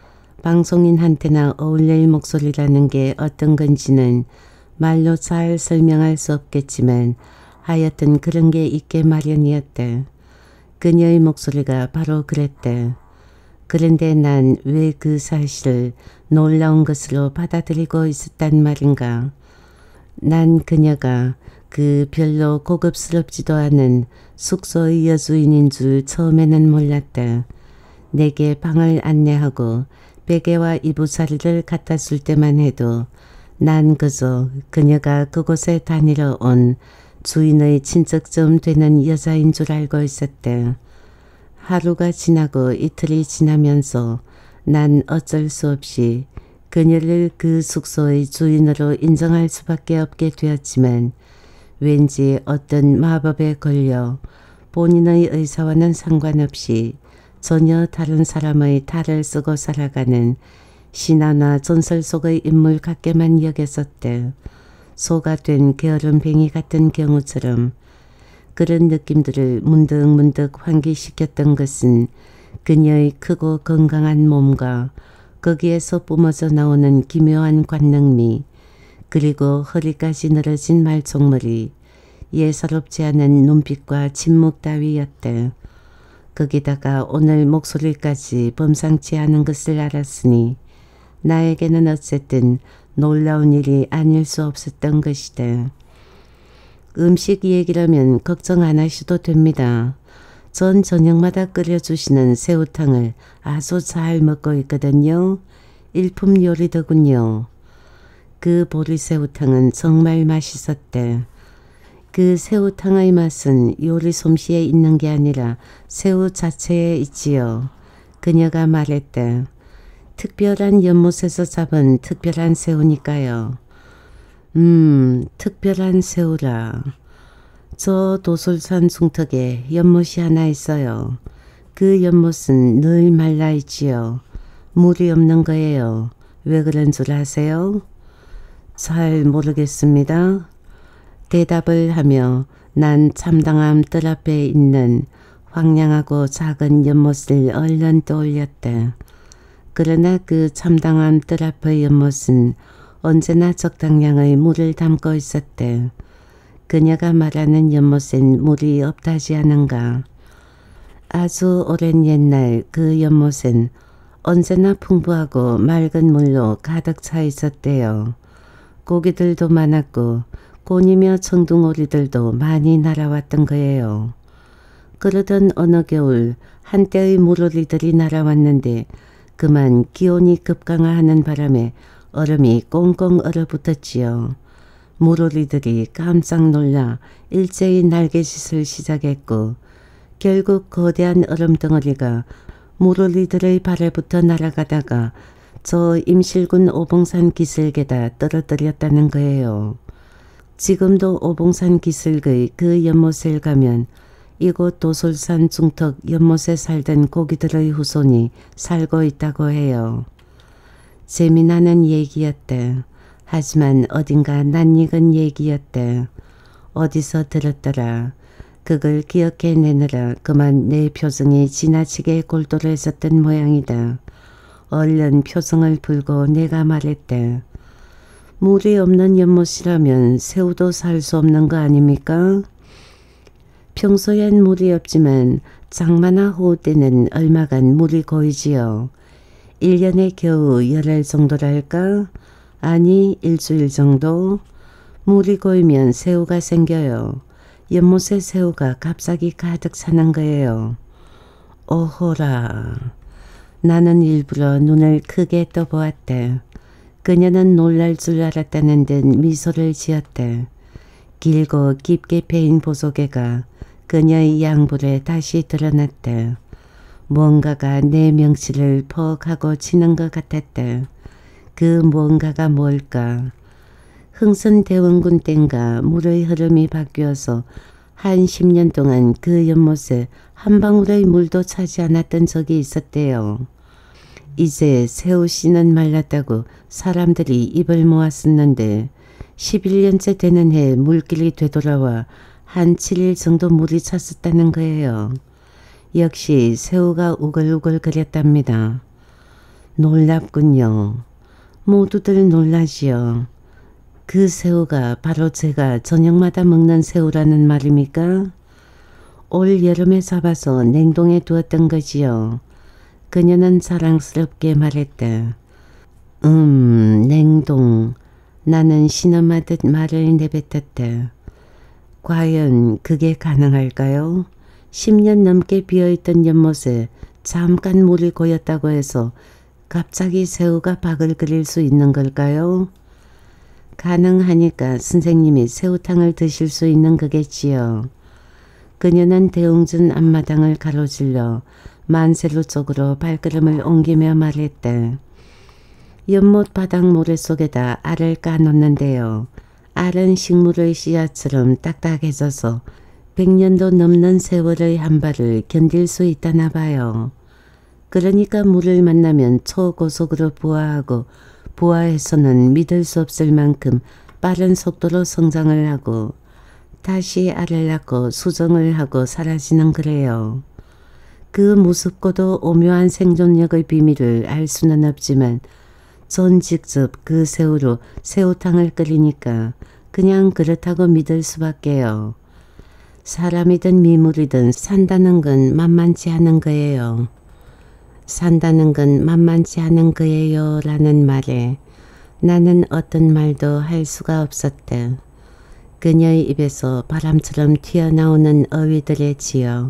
방송인한테나 어울릴 목소리라는 게 어떤 건지는 말로 잘 설명할 수 없겠지만 하여튼 그런 게 있게 마련이었대. 그녀의 목소리가 바로 그랬대. 그런데 난 왜 그 사실을 놀라운 것으로 받아들이고 있었단 말인가. 난 그녀가 그 별로 고급스럽지도 않은 숙소의 여주인인 줄 처음에는 몰랐다. 내게 방을 안내하고 베개와 이부자리를 갖다 줄 때만 해도 난 그저 그녀가 그곳에 다니러 온 주인의 친척 좀 되는 여자인 줄 알고 있었대. 하루가 지나고 이틀이 지나면서 난 어쩔 수 없이 그녀를 그 숙소의 주인으로 인정할 수밖에 없게 되었지만 왠지 어떤 마법에 걸려 본인의 의사와는 상관없이 전혀 다른 사람의 탈을 쓰고 살아가는 신화나 전설 속의 인물 같게만 여겼었대. 소가 된 게으름뱅이 같은 경우처럼. 그런 느낌들을 문득문득 환기시켰던 것은 그녀의 크고 건강한 몸과 거기에서 뿜어져 나오는 기묘한 관능미, 그리고 허리까지 늘어진 말총머리, 예사롭지 않은 눈빛과 침묵 따위였대. 거기다가 오늘 목소리까지 범상치 않은 것을 알았으니 나에게는 어쨌든 놀라운 일이 아닐 수 없었던 것이다. 음식 얘기라면 걱정 안 하셔도 됩니다. 전 저녁마다 끓여주시는 새우탕을 아주 잘 먹고 있거든요. 일품 요리더군요. 그 보리새우탕은 정말 맛있었대. 그 새우탕의 맛은 요리 솜씨에 있는 게 아니라 새우 자체에 있지요. 그녀가 말했대. 특별한 연못에서 잡은 특별한 새우니까요. 특별한 새우라. 저 도솔산 중턱에 연못이 하나 있어요. 그 연못은 늘 말라있지요. 물이 없는 거예요. 왜 그런 줄 아세요? 잘 모르겠습니다. 대답을 하며 난 참당함 뜰 앞에 있는 황량하고 작은 연못을 얼른 떠올렸대. 그러나 그 참당함 뜰 앞의 연못은 언제나 적당량의 물을 담고 있었대. 그녀가 말하는 연못엔 물이 없다지 않은가. 아주 오랜 옛날 그 연못은 언제나 풍부하고 맑은 물로 가득 차 있었대요. 고기들도 많았고 곤이며 청둥오리들도 많이 날아왔던 거예요. 그러던 어느 겨울 한때의 물오리들이 날아왔는데 그만 기온이 급강하하는 바람에 얼음이 꽁꽁 얼어붙었지요. 물오리들이 깜짝 놀라 일제히 날개짓을 시작했고 결국 거대한 얼음덩어리가 물오리들의 발에 붙어 날아가다가 저 임실군 오봉산 기슭에다 떨어뜨렸다는 거예요. 지금도 오봉산 기슭의 그 연못을 가면 이곳 도솔산 중턱 연못에 살던 고기들의 후손이 살고 있다고 해요. 재미나는 얘기였대. 하지만 어딘가 낯익은 얘기였대. 어디서 들었더라. 그걸 기억해내느라 그만 내 표정이 지나치게 골똘해졌던 모양이다. 얼른 표정을 풀고 내가 말했대. 물이 없는 연못이라면 새우도 살 수 없는 거 아닙니까? 평소엔 물이 없지만 장마나 호우 때는 얼마간 물이 고이지요. 1년에 겨우 열흘 정도랄까? 아니 일주일 정도? 물이 고이면 새우가 생겨요. 연못에 새우가 갑자기 가득 차는 거예요. 오호라. 나는 일부러 눈을 크게 떠보았대. 그녀는 놀랄 줄 알았다는 듯 미소를 지었대. 길고 깊게 패인 보조개가 그녀의 양볼에 다시 드러났대. 뭔가가 내 명치를 퍽 하고 치는 것 같았대. 그 뭔가가 뭘까? 흥선대원군 땐가 물의 흐름이 바뀌어서 한 10년 동안 그 연못에 한 방울의 물도 차지 않았던 적이 있었대요. 이제 새우씨는 말랐다고 사람들이 입을 모았었는데 11년째 되는 해 물길이 되돌아와 한 7일 정도 물이 찼었다는 거예요. 역시 새우가 우글우글거렸답니다. 놀랍군요. 모두들 놀라지요. 그 새우가 바로 제가 저녁마다 먹는 새우라는 말입니까? 올 여름에 잡아서 냉동해 두었던 거지요. 그녀는 자랑스럽게 말했다. 냉동. 나는 신음하듯 말을 내뱉었다. 과연 그게 가능할까요? 10년 넘게 비어있던 연못에 잠깐 물이 고였다고 해서 갑자기 새우가 박을 그릴 수 있는 걸까요? 가능하니까 선생님이 새우탕을 드실 수 있는 거겠지요. 그녀는 대웅전 앞마당을 가로질러 만세로 쪽으로 발걸음을 옮기며 말했대. 연못 바닥 모래 속에다 알을 까놓는데요. 알은 식물의 씨앗처럼 딱딱해져서 100년도 넘는 세월의 한발을 견딜 수 있다나 봐요. 그러니까 물을 만나면 초고속으로 부화하고 부화해서는 믿을 수 없을 만큼 빠른 속도로 성장을 하고 다시 알을 낳고 수정을 하고 사라지는 거래요. 그 무섭고도 오묘한 생존력의 비밀을 알 수는 없지만 전 직접 그 새우로 새우탕을 끓이니까 그냥 그렇다고 믿을 수밖에요. 사람이든 미물이든 산다는 건 만만치 않은 거예요. 산다는 건 만만치 않은 거예요 라는 말에 나는 어떤 말도 할 수가 없었다. 그녀의 입에서 바람처럼 튀어나오는 어휘들에 지어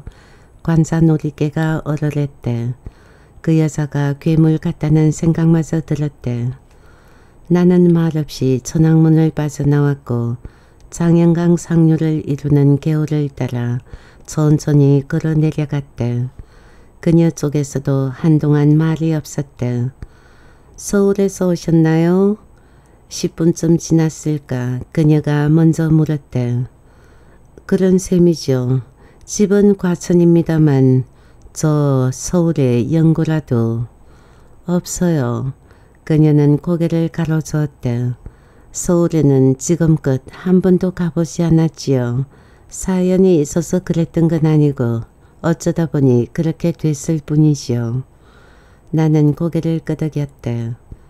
관사놀이개가 얼얼했대. 그 여자가 괴물 같다는 생각마저 들었대. 나는 말없이 천왕문을 빠져나왔고 장영강 상류를 이루는 개울을 따라 천천히 걸어 내려갔대. 그녀 쪽에서도 한동안 말이 없었대. 서울에서 오셨나요? 10분쯤 지났을까 그녀가 먼저 물었대. 그런 셈이죠. 집은 과천입니다만 저 서울에 연고라도 없어요. 그녀는 고개를 가로저었대. 서울에는 지금껏 한 번도 가보지 않았지요. 사연이 있어서 그랬던 건 아니고 어쩌다 보니 그렇게 됐을 뿐이지요. 나는 고개를 끄덕였대.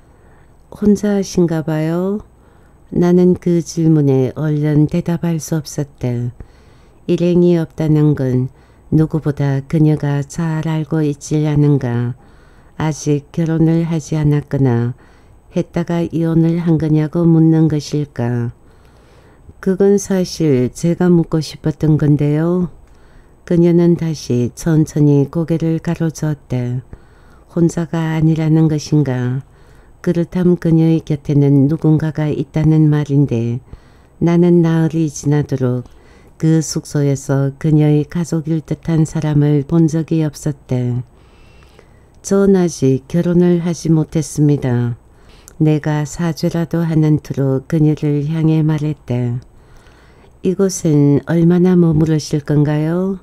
혼자신가 봐요? 나는 그 질문에 얼른 대답할 수 없었대. 일행이 없다는 건 누구보다 그녀가 잘 알고 있지 않은가. 아직 결혼을 하지 않았거나 했다가 이혼을 한 거냐고 묻는 것일까. 그건 사실 제가 묻고 싶었던 건데요. 그녀는 다시 천천히 고개를 가로저었대. 혼자가 아니라는 것인가. 그렇다면 그녀의 곁에는 누군가가 있다는 말인데 나는 나흘이 지나도록 그 숙소에서 그녀의 가족일 듯한 사람을 본 적이 없었대. 전 아직 결혼을 하지 못했습니다. 내가 사죄라도 하는 투로 그녀를 향해 말했대. 이곳엔 얼마나 머무르실 건가요?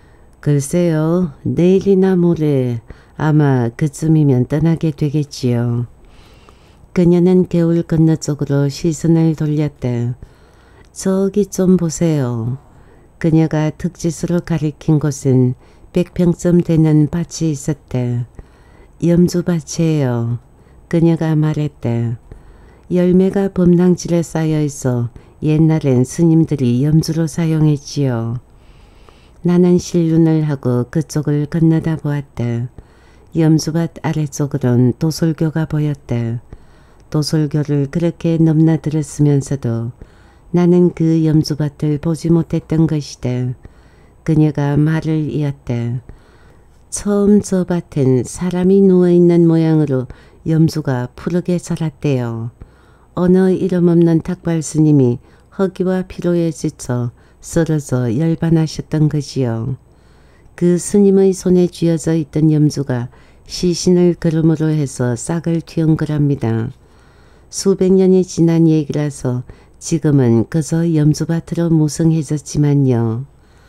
글쎄요. 내일이나 모레 아마 그쯤이면 떠나게 되겠지요. 그녀는 개울 건너쪽으로 시선을 돌렸대. 저기 좀 보세요. 그녀가 득짓으로 가리킨 곳은 100평쯤 되는 밭이 있었대. 염주밭이에요. 그녀가 말했대. 열매가 범랑질에 쌓여 있어 옛날엔 스님들이 염주로 사용했지요. 나는 실눈을 하고 그쪽을 건너다 보았대. 염주밭 아래쪽으론 도솔교가 보였대. 도솔교를 그렇게 넘나들었으면서도 나는 그 염주밭을 보지 못했던 것이대. 그녀가 말을 이었대. 처음 저 밭엔 사람이 누워있는 모양으로 염주가 푸르게 자랐대요. 어느 이름없는 탁발 스님이 허기와 피로에 지쳐 쓰러져 열반하셨던 것이요. 그 스님의 손에 쥐어져 있던 염주가 시신을 그름으로 해서 싹을 틔운 거랍니다. 수백 년이 지난 얘기라서 지금은 그저 염주밭으로 무성해졌지만요.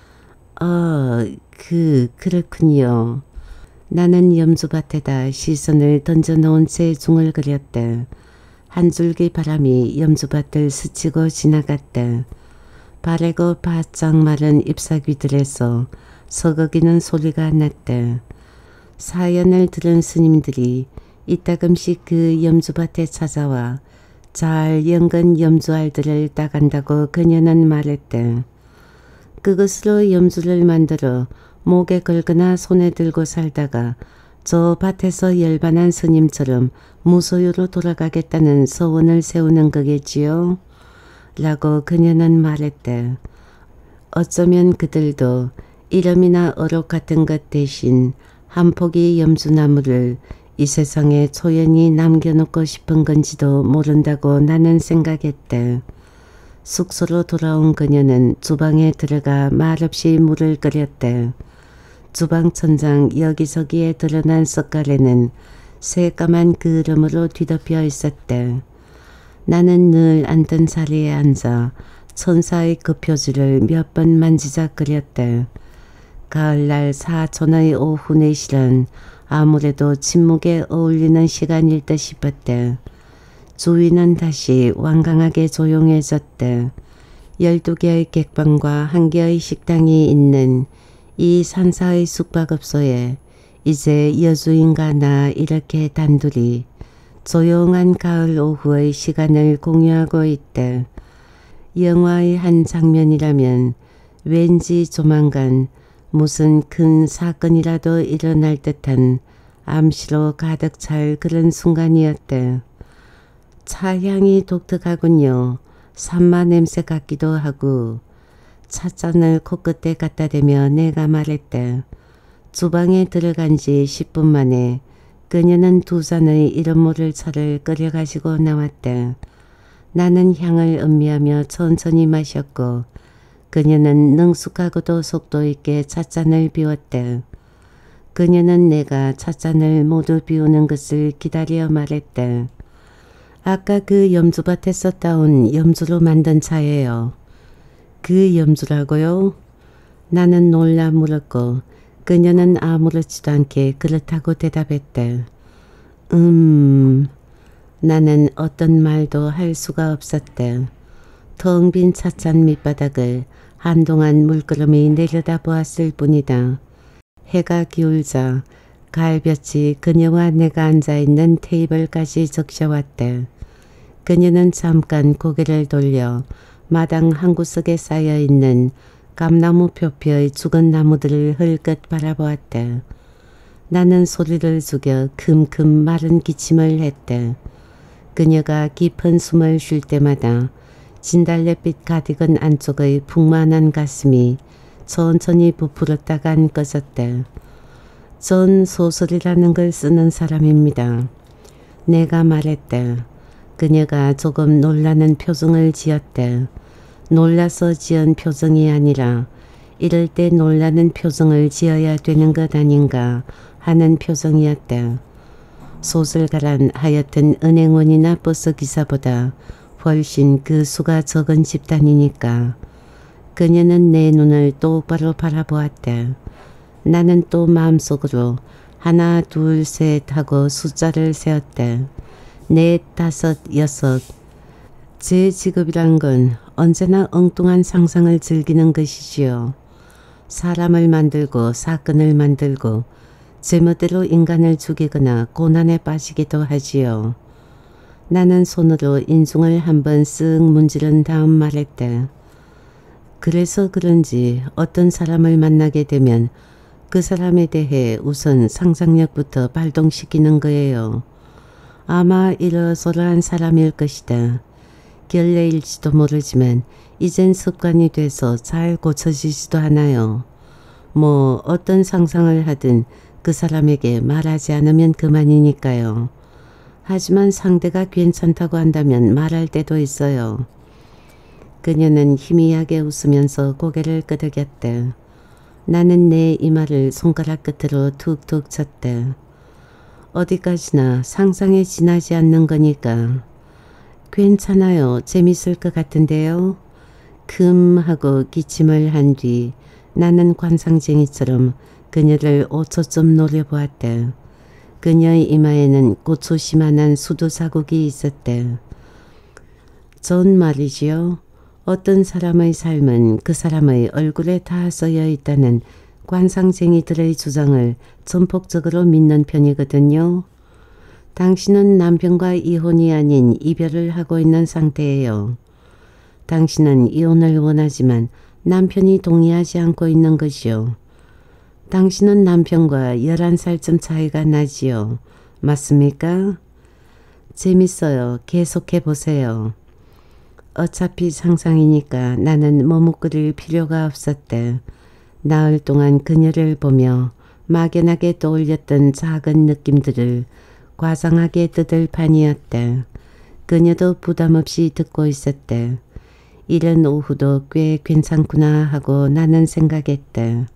그렇군요. 나는 염주밭에다 시선을 던져놓은 채 중을 그렸대. 한 줄기 바람이 염주밭을 스치고 지나갔대. 바래고 바짝 마른 잎사귀들에서 서걱이는 소리가 났대. 사연을 들은 스님들이 이따금씩 그 염주밭에 찾아와 잘 연근 염주알들을 따간다고 그녀는 말했대. 그것으로 염주를 만들어 목에 걸거나 손에 들고 살다가 저 밭에서 열반한 스님처럼 무소유로 돌아가겠다는 소원을 세우는 거겠지요? 라고 그녀는 말했대. 어쩌면 그들도 이름이나 어록 같은 것 대신 한 포기 염주나무를 이 세상에 초연히 남겨놓고 싶은 건지도 모른다고 나는 생각했대. 숙소로 돌아온 그녀는 주방에 들어가 말없이 물을 끓였대. 주방 천장 여기저기에 드러난 석갈에는 새까만 그름으로 뒤덮여 있었대. 나는 늘 앉던 자리에 앉아 천사의 그 표지를 몇 번 만지작거렸대. 가을날 사촌의 오후 4시란 아무래도 침묵에 어울리는 시간일 듯 싶었대. 주위는 다시 완강하게 조용해졌대. 12개의 객방과 1개의 식당이 있는 이 산사의 숙박업소에 이제 여주인과 나 이렇게 단둘이 조용한 가을 오후의 시간을 공유하고 있대. 영화의 한 장면이라면 왠지 조만간 무슨 큰 사건이라도 일어날 듯한 암시로 가득 찰 그런 순간이었대. 차향이 독특하군요. 산마 냄새 같기도 하고. 찻잔을 코끝에 갖다 대며 내가 말했대. 주방에 들어간 지 10분 만에 그녀는 2잔의 이름 모를 차를 끓여가지고 나왔대. 나는 향을 음미하며 천천히 마셨고 그녀는 능숙하고도 속도 있게 찻잔을 비웠대. 그녀는 내가 찻잔을 모두 비우는 것을 기다려 말했대. 아까 그 염주밭에서 따온 염주로 만든 차예요. 그 염주라고요? 나는 놀라 물었고 그녀는 아무렇지도 않게 그렇다고 대답했대. 나는 어떤 말도 할 수가 없었대. 텅 빈 찻잔 밑바닥을 한동안 물끄러미 내려다보았을 뿐이다. 해가 기울자 가을볕이 그녀와 내가 앉아있는 테이블까지 적셔왔대. 그녀는 잠깐 고개를 돌려 마당 한 구석에 쌓여있는 감나무 표피의 죽은 나무들을 흘끗 바라보았대. 나는 소리를 죽여 큼큼 마른 기침을 했대. 그녀가 깊은 숨을 쉴 때마다 진달래빛 가디건 안쪽의 풍만한 가슴이 천천히 부풀었다간 꺼졌대. 전 소설이라는 걸 쓰는 사람입니다. 내가 말했대. 그녀가 조금 놀라는 표정을 지었대. 놀라서 지은 표정이 아니라 이럴 때 놀라는 표정을 지어야 되는 것 아닌가 하는 표정이었대. 소설가란 하여튼 은행원이나 버스기사보다 훨씬 그 수가 적은 집단이니까. 그녀는 내 눈을 똑바로 바라보았대. 나는 또 마음속으로 하나 둘 셋 하고 숫자를 세었대. 넷, 다섯, 여섯. 제 직업이란 건 언제나 엉뚱한 상상을 즐기는 것이지요. 사람을 만들고 사건을 만들고 제멋대로 인간을 죽이거나 고난에 빠지기도 하지요. 나는 손으로 인중을 한번 쓱 문지른 다음 말했대. 그래서 그런지 어떤 사람을 만나게 되면 그 사람에 대해 우선 상상력부터 발동시키는 거예요. 아마 이러저러한 사람일 것이다. 결례일지도 모르지만 이젠 습관이 돼서 잘 고쳐지지도 않아요. 뭐 어떤 상상을 하든 그 사람에게 말하지 않으면 그만이니까요. 하지만 상대가 괜찮다고 한다면 말할 때도 있어요. 그녀는 희미하게 웃으면서 고개를 끄덕였대. 나는 내 이마를 손가락 끝으로 툭툭 쳤대. 어디까지나 상상에 지나지 않는 거니까. 괜찮아요. 재밌을 것 같은데요. 금 하고 기침을 한 뒤 나는 관상쟁이처럼 그녀를 5초쯤 노려보았대. 그녀의 이마에는 고추시만한 수두 자국이 있었대. 전 말이지요. 어떤 사람의 삶은 그 사람의 얼굴에 다 써여 있다는 관상쟁이들의 주장을 전폭적으로 믿는 편이거든요. 당신은 남편과 이혼이 아닌 이별을 하고 있는 상태예요. 당신은 이혼을 원하지만 남편이 동의하지 않고 있는 것이요. 당신은 남편과 11살쯤 차이가 나지요. 맞습니까? 재밌어요. 계속해 보세요. 어차피 상상이니까 나는 머뭇거릴 필요가 없었대. 나흘 동안 그녀를 보며 막연하게 떠올렸던 작은 느낌들을 과장하게 뜯을 판이었대. 그녀도 부담없이 듣고 있었대. 이른 오후도 꽤 괜찮구나 하고 나는 생각했대.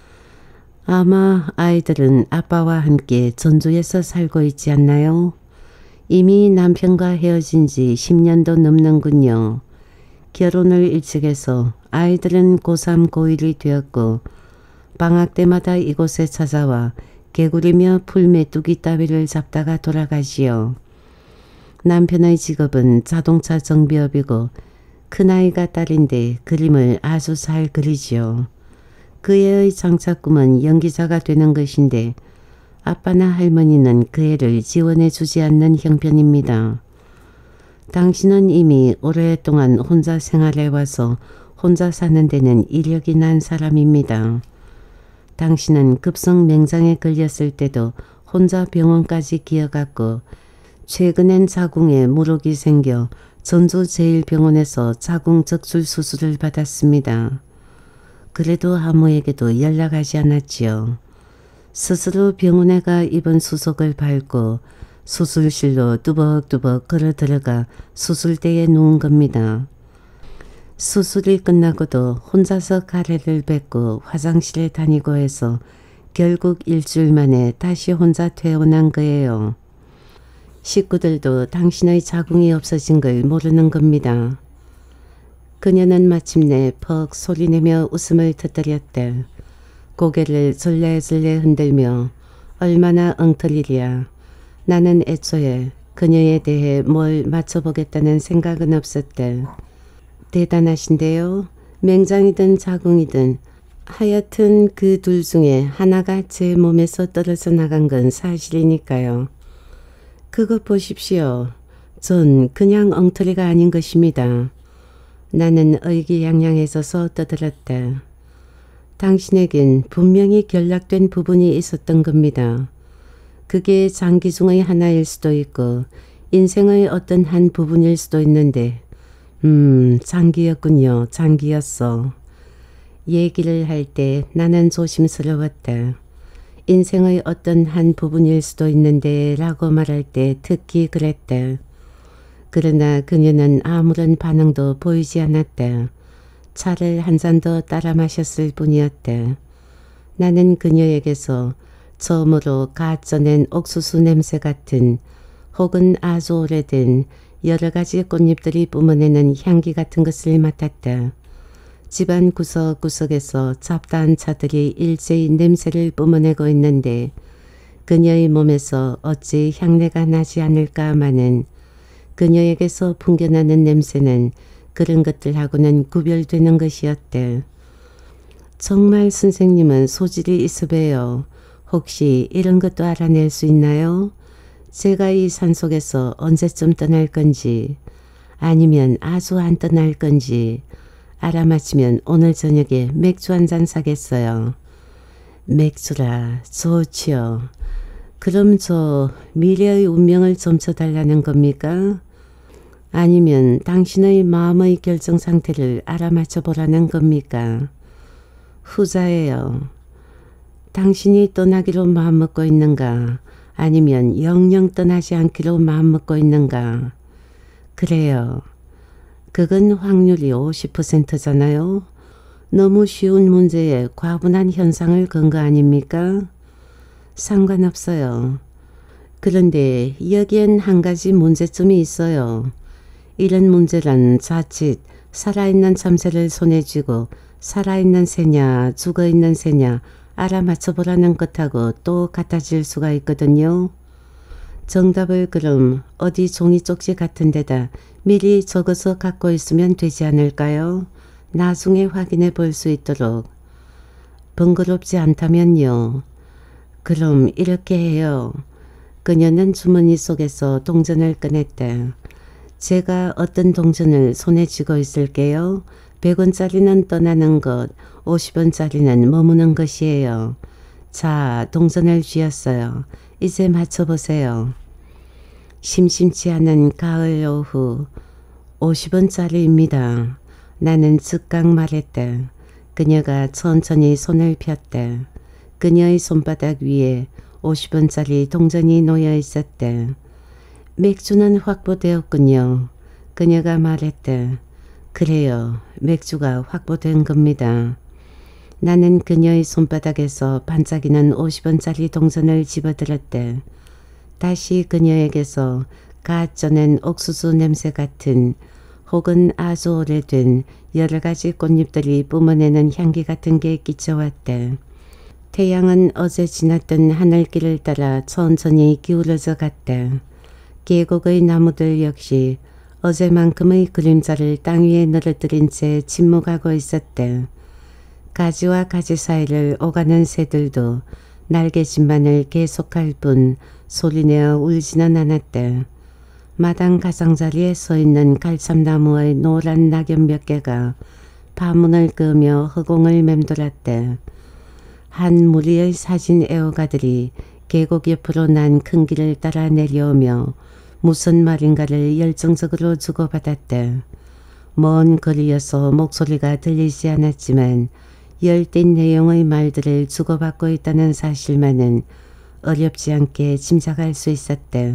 아마 아이들은 아빠와 함께 전주에서 살고 있지 않나요? 이미 남편과 헤어진 지 10년도 넘는군요. 결혼을 일찍 해서 아이들은 고3, 고1이 되었고 방학 때마다 이곳에 찾아와 개구리며 풀메뚜기 따위를 잡다가 돌아가지요. 남편의 직업은 자동차 정비업이고 큰아이가 딸인데 그림을 아주 잘 그리지요. 그 애의 장차 꿈은 연기자가 되는 것인데 아빠나 할머니는 그 애를 지원해 주지 않는 형편입니다. 당신은 이미 오랫동안 혼자 생활해 와서 혼자 사는 데는 이력이 난 사람입니다. 당신은 급성 맹장에 걸렸을 때도 혼자 병원까지 기어갔고 최근엔 자궁에 물혹이 생겨 전주제일병원에서 자궁 적출 수술을 받았습니다. 그래도 아무에게도 연락하지 않았지요. 스스로 병원에 가 입은 수속을 밟고 수술실로 뚜벅뚜벅 걸어 들어가 수술대에 누운 겁니다. 수술이 끝나고도 혼자서 가래를 뱉고 화장실에 다니고 해서 결국 일주일 만에 다시 혼자 퇴원한 거예요. 식구들도 당신의 자궁이 없어진 걸 모르는 겁니다. 그녀는 마침내 퍽 소리내며 웃음을 터뜨렸대. 고개를 절레절레 흔들며 얼마나 엉터리랴. 나는 애초에 그녀에 대해 뭘 맞춰보겠다는 생각은 없었대. 대단하신데요. 맹장이든 자궁이든 하여튼 그 둘 중에 하나가 제 몸에서 떨어져 나간 건 사실이니까요. 그것 보십시오. 전 그냥 엉터리가 아닌 것입니다. 나는 의기양양해져서 떠들었다. 당신에겐 분명히 결락된 부분이 있었던 겁니다. 그게 장기 중의 하나일 수도 있고 인생의 어떤 한 부분일 수도 있는데 장기였군요. 장기였어. 얘기를 할 때 나는 조심스러웠다. 인생의 어떤 한 부분일 수도 있는데 라고 말할 때 특히 그랬다. 그러나 그녀는 아무런 반응도 보이지 않았다. 차를 한 잔 더 따라 마셨을 뿐이었다. 나는 그녀에게서 처음으로 갓 쪄낸 옥수수 냄새 같은 혹은 아주 오래된 여러 가지 꽃잎들이 뿜어내는 향기 같은 것을 맡았다. 집안 구석구석에서 잡다한 차들이 일제히 냄새를 뿜어내고 있는데 그녀의 몸에서 어찌 향내가 나지 않을까마는 그녀에게서 풍겨나는 냄새는 그런 것들하고는 구별되는 것이었대. 정말 선생님은 소질이 있어 봬요. 혹시 이런 것도 알아낼 수 있나요? 제가 이 산속에서 언제쯤 떠날 건지 아니면 아주 안 떠날 건지 알아맞히면 오늘 저녁에 맥주 한 잔 사겠어요. 맥주라 좋지요. 그럼 저 미래의 운명을 점쳐달라는 겁니까? 아니면 당신의 마음의 결정 상태를 알아맞혀 보라는 겁니까? 후자예요. 당신이 떠나기로 마음먹고 있는가? 아니면 영영 떠나지 않기로 마음먹고 있는가? 그래요. 그건 확률이 50%잖아요. 너무 쉬운 문제에 과분한 현상을 건 거 아닙니까? 상관없어요. 그런데 여기엔 한 가지 문제점이 있어요. 이런 문제란 자칫 살아있는 참새를 손에 쥐고 살아있는 새냐 죽어있는 새냐 알아맞혀보라는 것하고 또 같아질 수가 있거든요. 정답을 그럼 어디 종이 쪽지 같은 데다 미리 적어서 갖고 있으면 되지 않을까요? 나중에 확인해 볼 수 있도록. 번거롭지 않다면요. 그럼 이렇게 해요. 그녀는 주머니 속에서 동전을 꺼냈대. 제가 어떤 동전을 손에 쥐고 있을게요. 100원짜리는 떠나는 것, 50원짜리는 머무는 것이에요. 자, 동전을 쥐었어요. 이제 맞춰보세요. 심심치 않은 가을 오후 50원짜리입니다. 나는 즉각 말했대. 그녀가 천천히 손을 폈대. 그녀의 손바닥 위에 50원짜리 동전이 놓여 있었대. 맥주는 확보되었군요. 그녀가 말했대. 그래요. 맥주가 확보된 겁니다. 나는 그녀의 손바닥에서 반짝이는 50원짜리 동전을 집어들었대. 다시 그녀에게서 갓 쪄낸 옥수수 냄새 같은 혹은 아주 오래된 여러 가지 꽃잎들이 뿜어내는 향기 같은 게 끼쳐왔대. 태양은 어제 지났던 하늘길을 따라 천천히 기울어져 갔대. 계곡의 나무들 역시 어제만큼의 그림자를 땅 위에 늘어뜨린 채 침묵하고 있었대. 가지와 가지 사이를 오가는 새들도 날개짓만을 계속할 뿐 소리내어 울지는 않았대. 마당 가장자리에 서있는 갈참나무의 노란 낙엽 몇 개가 파문을 그으며 허공을 맴돌았대. 한 무리의 사진 애호가들이 계곡 옆으로 난 큰 길을 따라 내려오며 무슨 말인가를 열정적으로 주고받았대. 먼 거리여서 목소리가 들리지 않았지만 열띤 내용의 말들을 주고받고 있다는 사실만은 어렵지 않게 짐작할 수 있었대.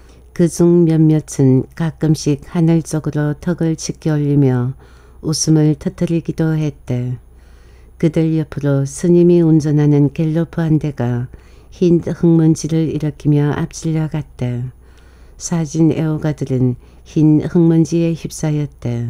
그중 몇몇은 가끔씩 하늘 쪽으로 턱을 치켜 올리며 웃음을 터뜨리기도 했대. 그들 옆으로 스님이 운전하는 갤로프 한 대가 흰 흙먼지를 일으키며 앞질려 갔대. 사진 애호가들은 흰 흙먼지에 휩싸였대.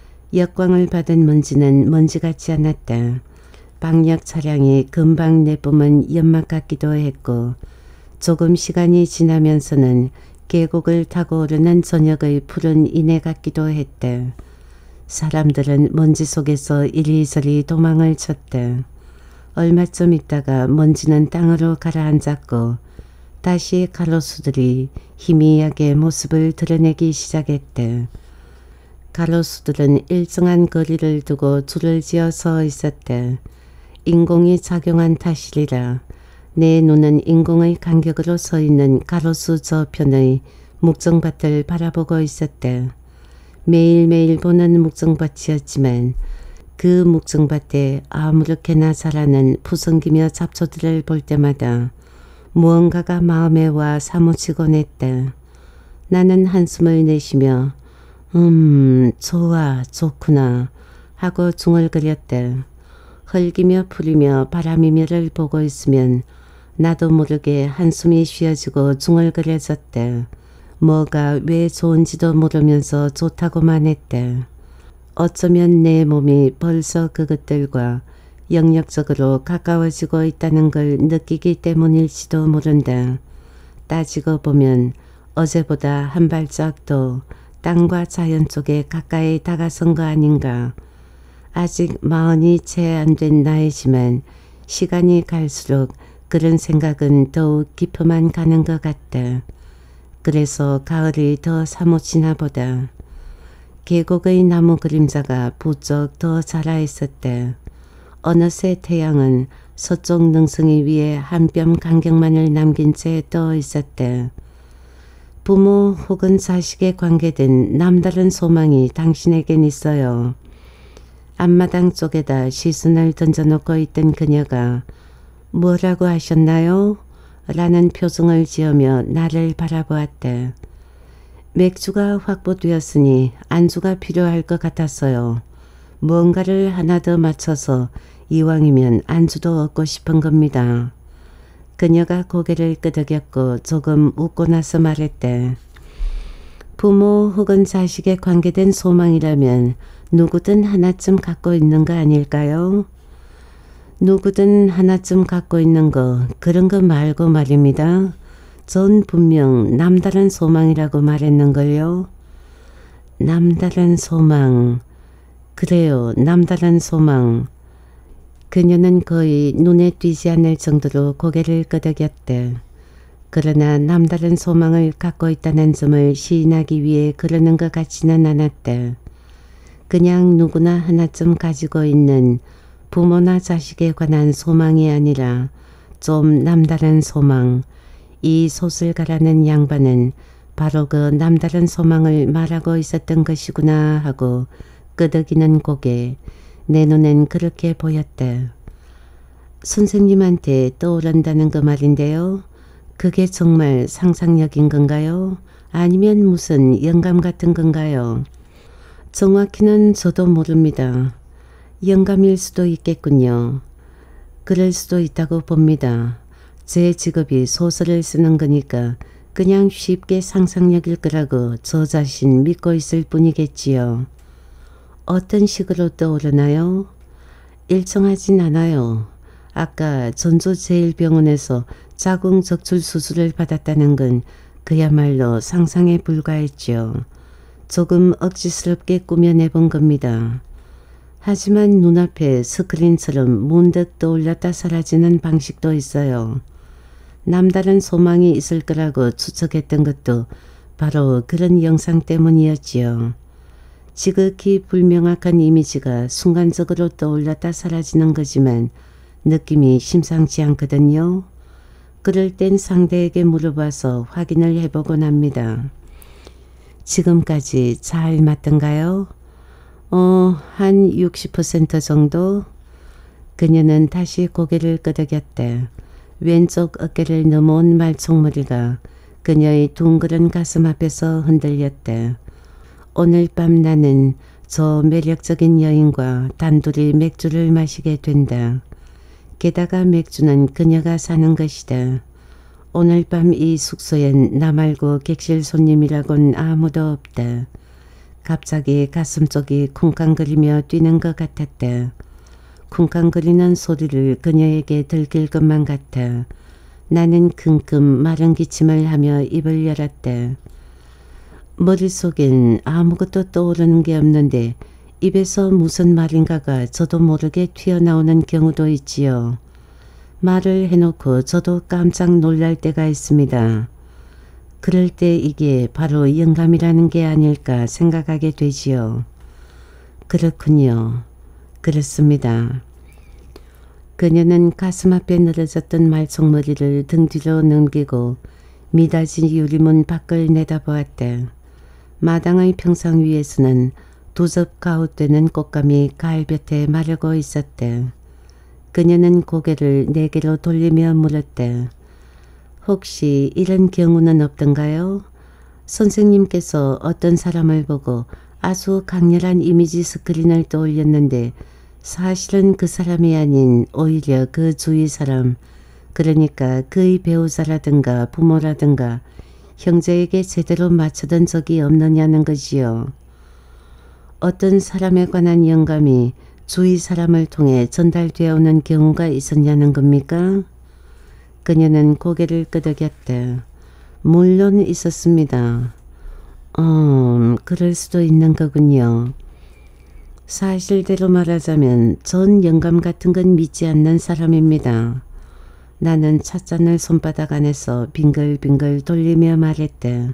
역광을 받은 먼지는 먼지 같지 않았대. 방역 차량이 금방 내뿜은 연막 같기도 했고 조금 시간이 지나면서는 계곡을 타고 오르는 저녁의 푸른 인해 같기도 했대. 사람들은 먼지 속에서 이리저리 도망을 쳤대. 얼마쯤 있다가 먼지는 땅으로 가라앉았고 다시 가로수들이 희미하게 모습을 드러내기 시작했대. 가로수들은 일정한 거리를 두고 줄을 지어 서 있었대. 인공이 작용한 탓이리라. 내 눈은 인공의 간격으로 서 있는 가로수 저편의 묵정밭을 바라보고 있었대. 매일매일 보는 묵정밭이었지만 그 묵정밭에 아무렇게나 자라는 푸성기며 잡초들을 볼 때마다 무언가가 마음에 와 사무치곤 했대. 나는 한숨을 내쉬며 좋아 좋구나 하고 중얼거렸대. 헐기며 풀이며 바람이며를 보고 있으면 나도 모르게 한숨이 쉬어지고 중얼거려졌대. 뭐가 왜 좋은지도 모르면서 좋다고만 했대. 어쩌면 내 몸이 벌써 그것들과 영역적으로 가까워지고 있다는 걸 느끼기 때문일지도 모른다. 따지고 보면 어제보다 한 발짝 더 땅과 자연 쪽에 가까이 다가선 거 아닌가. 아직 마흔이 채 안 된 나이지만 시간이 갈수록 그런 생각은 더욱 깊어만 가는 것 같다. 그래서 가을이 더 사무치나 보다. 계곡의 나무 그림자가 부쩍 더 자라 있었다. 어느새 태양은 서쪽 능성이 위에 한 뼘 간격만을 남긴 채 떠 있었다. 부모 혹은 자식에 관계된 남다른 소망이 당신에겐 있어요. 앞마당 쪽에다 시순을 던져놓고 있던 그녀가 뭐라고 하셨나요? 라는 표정을 지으며 나를 바라보았다. 맥주가 확보되었으니 안주가 필요할 것 같았어요. 뭔가를 하나 더 맞춰서 이왕이면 안주도 얻고 싶은 겁니다. 그녀가 고개를 끄덕였고 조금 웃고 나서 말했대. 부모 혹은 자식에 관계된 소망이라면 누구든 하나쯤 갖고 있는 거 아닐까요? 누구든 하나쯤 갖고 있는 거 그런 거 말고 말입니다. 전 분명 남다른 소망이라고 말했는걸요. 남다른 소망. 그래요. 남다른 소망. 그녀는 거의 눈에 띄지 않을 정도로 고개를 끄덕였대. 그러나 남다른 소망을 갖고 있다는 점을 시인하기 위해 그러는 것 같지는 않았대. 그냥 누구나 하나쯤 가지고 있는 부모나 자식에 관한 소망이 아니라 좀 남다른 소망. 이 소설가라는 양반은 바로 그 남다른 소망을 말하고 있었던 것이구나 하고 끄덕이는 고개. 내 눈엔 그렇게 보였대. 선생님한테 떠오른다는 그 말인데요. 그게 정말 상상력인 건가요? 아니면 무슨 영감 같은 건가요? 정확히는 저도 모릅니다. 영감일 수도 있겠군요. 그럴 수도 있다고 봅니다. 제 직업이 소설을 쓰는 거니까 그냥 쉽게 상상력일 거라고 저 자신 믿고 있을 뿐이겠지요. 어떤 식으로 떠오르나요? 일정하진 않아요. 아까 전조제일병원에서 자궁적출 수술을 받았다는 건 그야말로 상상에 불과했죠. 조금 억지스럽게 꾸며내본 겁니다. 하지만 눈앞에 스크린처럼 문득 떠올렸다 사라지는 방식도 있어요. 남다른 소망이 있을 거라고 추측했던 것도 바로 그런 영상 때문이었지요. 지극히 불명확한 이미지가 순간적으로 떠올렸다 사라지는 거지만 느낌이 심상치 않거든요. 그럴 땐 상대에게 물어봐서 확인을 해보곤 합니다. 지금까지 잘 맞던가요? 한 60% 정도? 그녀는 다시 고개를 끄덕였대. 왼쪽 어깨를 넘어온 말총머리가 그녀의 둥그런 가슴 앞에서 흔들렸대. 오늘 밤 나는 저 매력적인 여인과 단둘이 맥주를 마시게 된다. 게다가 맥주는 그녀가 사는 것이다. 오늘 밤 이 숙소엔 나 말고 객실 손님이라곤 아무도 없다. 갑자기 가슴 쪽이 쿵쾅거리며 뛰는 것 같았다. 쿵쾅거리는 소리를 그녀에게 들킬 것만 같아. 나는 킁킁 마른 기침을 하며 입을 열었다. 머릿속엔 아무것도 떠오르는 게 없는데 입에서 무슨 말인가가 저도 모르게 튀어나오는 경우도 있지요. 말을 해놓고 저도 깜짝 놀랄 때가 있습니다. 그럴 때 이게 바로 영감이라는 게 아닐까 생각하게 되지요. 그렇군요. 그렇습니다. 그녀는 가슴 앞에 늘어졌던 말총머리를 등 뒤로 넘기고 미닫이 유리문 밖을 내다보았다. 마당의 평상 위에서는 두 접 가웃되는 꽃감이 가을볕에 마르고 있었다. 그녀는 고개를 내게로 돌리며 물었다. 혹시 이런 경우는 없던가요? 선생님께서 어떤 사람을 보고 아주 강렬한 이미지 스크린을 떠올렸는데 사실은 그 사람이 아닌 오히려 그 주위 사람, 그러니까 그의 배우자라든가 부모라든가 형제에게 제대로 맞춰던 적이 없느냐는 거지요. 어떤 사람에 관한 영감이 주위 사람을 통해 전달되어 오는 경우가 있었냐는 겁니까? 그녀는 고개를 끄덕였대. 물론 있었습니다. 그럴 수도 있는 거군요. 사실대로 말하자면 전 영감 같은 건 믿지 않는 사람입니다. 나는 찻잔을 손바닥 안에서 빙글빙글 돌리며 말했대.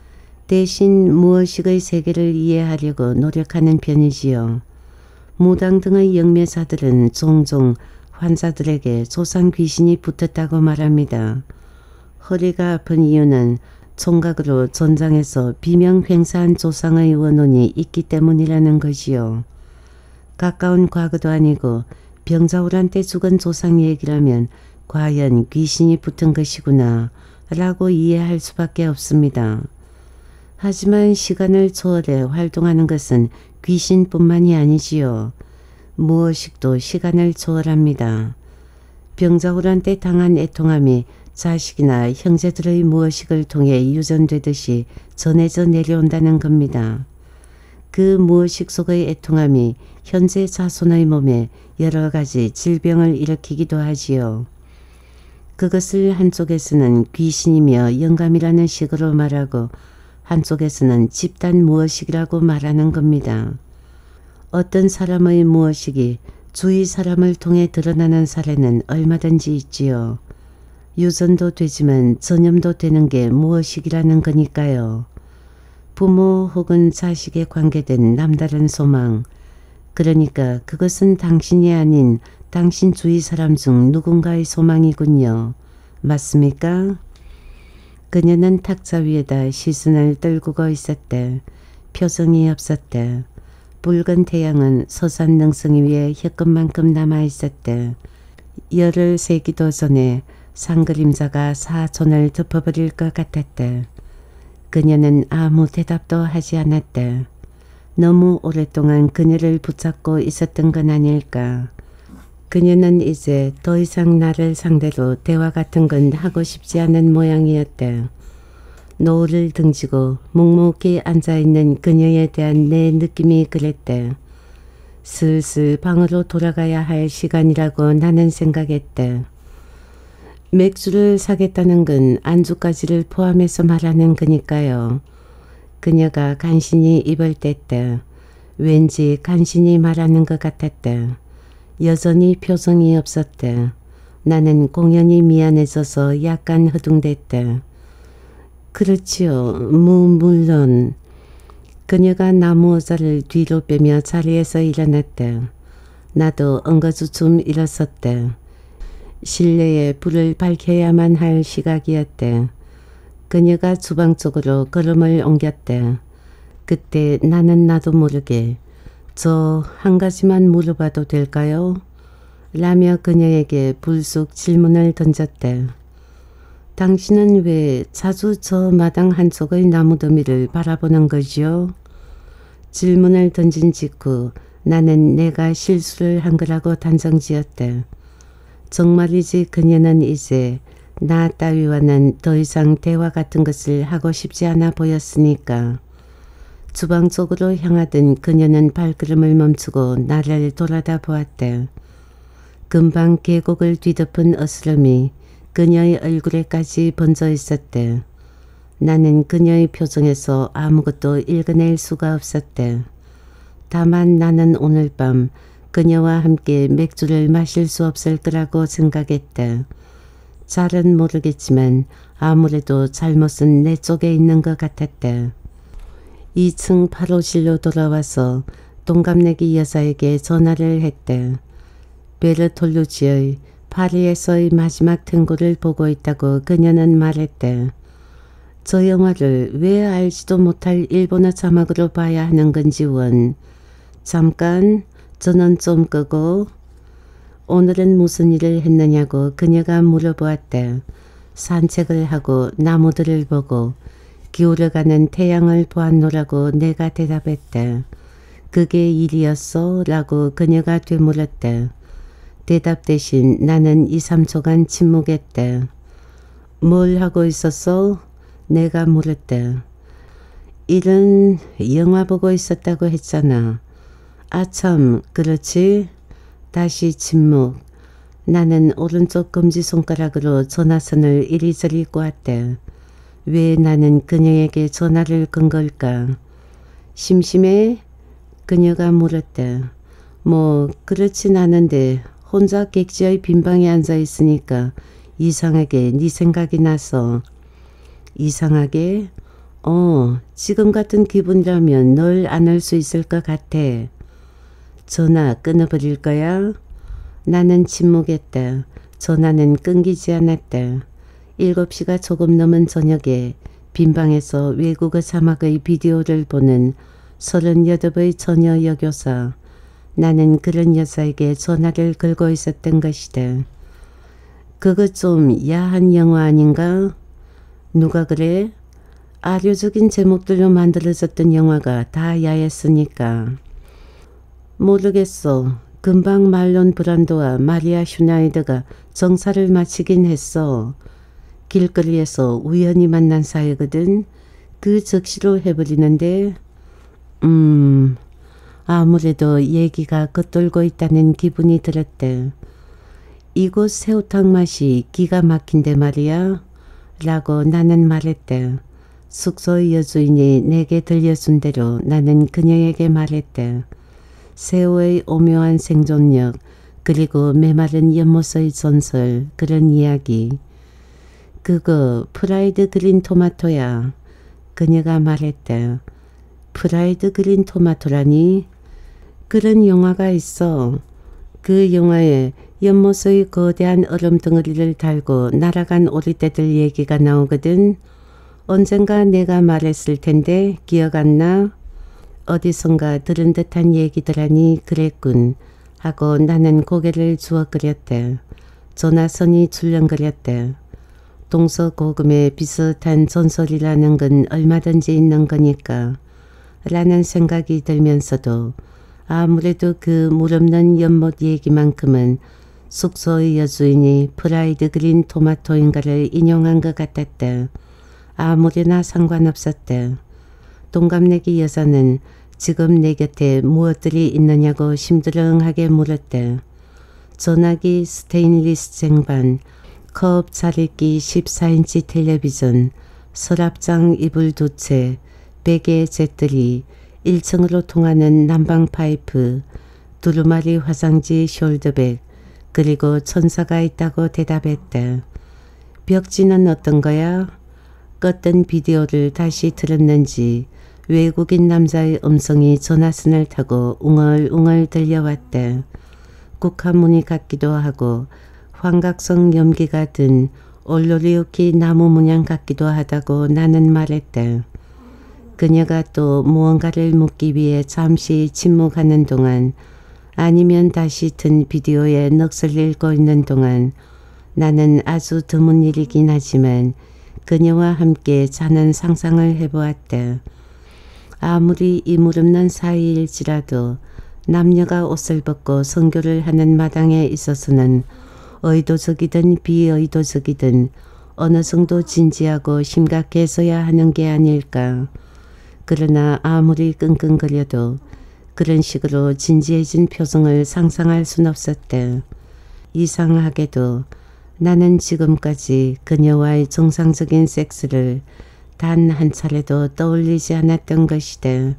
대신 무의식의 세계를 이해하려고 노력하는 편이지요. 무당 등의 영매사들은 종종 환자들에게 조상 귀신이 붙었다고 말합니다. 허리가 아픈 이유는 총각으로 전장에서 비명 횡사한 조상의 원혼이 있기 때문이라는 것이요. 가까운 과거도 아니고 병자호란때 죽은 조상 얘기라면 과연 귀신이 붙은 것이구나 라고 이해할 수밖에 없습니다. 하지만 시간을 초월해 활동하는 것은 귀신뿐만이 아니지요. 무의식도 시간을 초월합니다. 병자호란 때 당한 애통함이 자식이나 형제들의 무의식을 통해 유전되듯이 전해져 내려온다는 겁니다. 그 무의식 속의 애통함이 현재 자손의 몸에 여러 가지 질병을 일으키기도 하지요. 그것을 한쪽에서는 귀신이며 영감이라는 식으로 말하고 한쪽에서는 집단 무의식이라고 말하는 겁니다. 어떤 사람의 무의식이 주위 사람을 통해 드러나는 사례는 얼마든지 있지요. 유전도 되지만 전염도 되는 게 무의식이라는 거니까요. 부모 혹은 자식에 관계된 남다른 소망, 그러니까 그것은 당신이 아닌 당신 주위 사람 중 누군가의 소망이군요. 맞습니까? 그녀는 탁자 위에다 시선을 떨구고 있었대. 표정이 없었대. 붉은 태양은 서산 능성이 위에 혀끝만큼 남아있었대. 열을 새기도 전에 산그림자가 사촌을 덮어버릴 것 같았대. 그녀는 아무 대답도 하지 않았대. 너무 오랫동안 그녀를 붙잡고 있었던 건 아닐까. 그녀는 이제 더 이상 나를 상대로 대화 같은 건 하고 싶지 않은 모양이었대. 노을을 등지고 묵묵히 앉아있는 그녀에 대한 내 느낌이 그랬대. 슬슬 방으로 돌아가야 할 시간이라고 나는 생각했대. 맥주를 사겠다는 건 안주까지를 포함해서 말하는 거니까요. 그녀가 간신히 입을 뗐대. 왠지 간신히 말하는 것 같았대. 여전히 표정이 없었대. 나는 공연히 미안해져서 약간 허둥댔대. 그렇지요. 물론. 그녀가 나무 의자를 뒤로 빼며 자리에서 일어났대. 나도 엉거주춤 일어섰대. 실내에 불을 밝혀야만 할 시각이었대. 그녀가 주방 쪽으로 걸음을 옮겼대. 그때 나는 나도 모르게 저 한 가지만 물어봐도 될까요? 라며 그녀에게 불쑥 질문을 던졌대. 당신은 왜 자주 저 마당 한쪽의 나무더미를 바라보는 거지요? 질문을 던진 직후 나는 내가 실수를 한 거라고 단정지었대. 정말이지 그녀는 이제 나 따위와는 더 이상 대화 같은 것을 하고 싶지 않아 보였으니까. 주방 쪽으로 향하던 그녀는 발걸음을 멈추고 나를 돌아다 보았대. 금방 계곡을 뒤덮은 어스름이 그녀의 얼굴에까지 번져 있었대. 나는 그녀의 표정에서 아무것도 읽어낼 수가 없었대. 다만 나는 오늘 밤 그녀와 함께 맥주를 마실 수 없을 거라고 생각했대. 잘은 모르겠지만 아무래도 잘못은 내 쪽에 있는 것 같았대. 2층 8호실로 돌아와서 동갑내기 여자에게 전화를 했대. 베르톨루치의 파리에서의 마지막 탱고를 보고 있다고 그녀는 말했대. 저 영화를 왜 알지도 못할 일본어 자막으로 봐야 하는 건지 원. 잠깐 전원 좀 끄고. 오늘은 무슨 일을 했느냐고 그녀가 물어보았대. 산책을 하고 나무들을 보고 기울어가는 태양을 보았노라고 내가 대답했대. 그게 일이었어? 라고 그녀가 되물었대. 대답 대신 나는 2, 3초간 침묵했대. 뭘 하고 있었어? 내가 물었대. 일은 영화 보고 있었다고 했잖아. 아참 그렇지. 다시 침묵. 나는 오른쪽 검지손가락으로 전화선을 이리저리 꼬았대. 왜 나는 그녀에게 전화를 건 걸까? 심심해? 그녀가 물었대. 뭐 그렇진 않은데 혼자 객지의 빈방에 앉아 있으니까 이상하게 네 생각이 나서. 이상하게? 지금 같은 기분이라면 널 안을 수 있을 것 같아. 전화 끊어버릴 거야? 나는 침묵했다. 전화는 끊기지 않았다. 7시가 조금 넘은 저녁에 빈방에서 외국어 자막의 비디오를 보는 38의 처녀 여교사. 나는 그런 여자에게 전화를 걸고 있었던 것이다. 그거 좀 야한 영화 아닌가? 누가 그래? 아류적인 제목들로 만들어졌던 영화가 다 야했으니까. 모르겠어. 금방 말론 브란도와 마리아 슈나이더가 정사를 마치긴 했어. 길거리에서 우연히 만난 사이거든. 그 적시로 해버리는데 아무래도 얘기가 겉돌고 있다는 기분이 들었대. 이곳 새우탕 맛이 기가 막힌데 말이야. 라고 나는 말했대. 숙소의 여주인이 내게 들려준 대로 나는 그녀에게 말했대. 새우의 오묘한 생존력, 그리고 메마른 연못의 전설, 그런 이야기. 그거 프라이드 그린 토마토야. 그녀가 말했대. 프라이드 그린 토마토라니? 그런 영화가 있어. 그 영화에 연못의 거대한 얼음 덩어리를 달고 날아간 오리떼들 얘기가 나오거든. 언젠가 내가 말했을 텐데 기억 안 나? 어디선가 들은 듯한 얘기더라니 그랬군 하고 나는 고개를 주워거렸대. 전화선이 출렁거렸대. 동서고금에 비슷한 전설이라는 건 얼마든지 있는 거니까 라는 생각이 들면서도 아무래도 그 물없는 연못 얘기만큼은 숙소의 여주인이 프라이드 그린 토마토인가를 인용한 것 같았대. 아무래나 상관없었대. 동갑내기 여자는 지금 내 곁에 무엇들이 있느냐고 심드렁하게 물었대. 전화기, 스테인리스 쟁반, 컵 자리기 14인치 텔레비전, 서랍장 이불 2채, 베개 잿들이, 1층으로 통하는 난방 파이프, 두루마리 화장지 숄더백, 그리고 천사가 있다고 대답했대. 벽지는 어떤 거야? 껐던 비디오를 다시 들었는지 외국인 남자의 음성이 전화선을 타고 웅얼웅얼 들려왔대. 국화무늬 같기도 하고 환각성 염기가 든 올로리우키 나무 문양 같기도 하다고 나는 말했대. 그녀가 또 무언가를 묻기 위해 잠시 침묵하는 동안, 아니면 다시 튼 비디오에 넋을 읽고 있는 동안 나는 아주 드문 일이긴 하지만 그녀와 함께 자는 상상을 해보았대. 아무리 이물없는 사이일지라도 남녀가 옷을 벗고 성교를 하는 마당에 있어서는 의도적이든 비의도적이든 어느 정도 진지하고 심각해서야 하는 게 아닐까. 그러나 아무리 끙끙거려도 그런 식으로 진지해진 표정을 상상할 순 없었대. 이상하게도 나는 지금까지 그녀와의 정상적인 섹스를 단 한 차례도 떠올리지 않았던 것이다.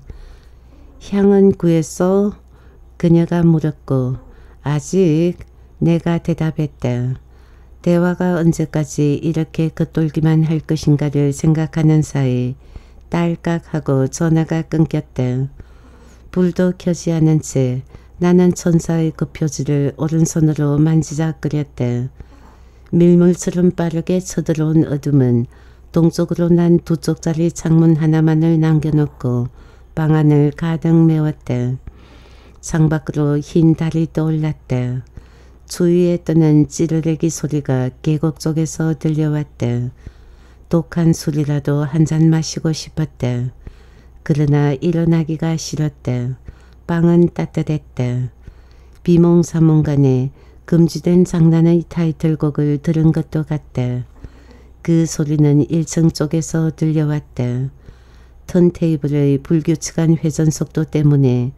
향은 구했어? 그녀가 물었고 아직. 내가 대답했다. 대화가 언제까지 이렇게 겉돌기만 할 것인가를 생각하는 사이 딸깍하고 전화가 끊겼다. 불도 켜지 않은 채 나는 천사의 그 표지를 오른손으로 만지작거렸다. 밀물처럼 빠르게 쳐들어온 어둠은 동쪽으로 난 2쪽짜리 창문 하나만을 남겨놓고 방 안을 가득 메웠다. 창밖으로 흰 달이 떠올랐다. 주위에 떠는 찌르레기 소리가 계곡 쪽에서 들려왔다. 독한 술이라도 한 잔 마시고 싶었다. 그러나 일어나기가 싫었다. 방은 따뜻했다. 비몽사몽간에 금지된 장난의 타이틀곡을 들은 것도 같다. 그 소리는 1층 쪽에서 들려왔다. 턴테이블의 불규칙한 회전 속도 때문에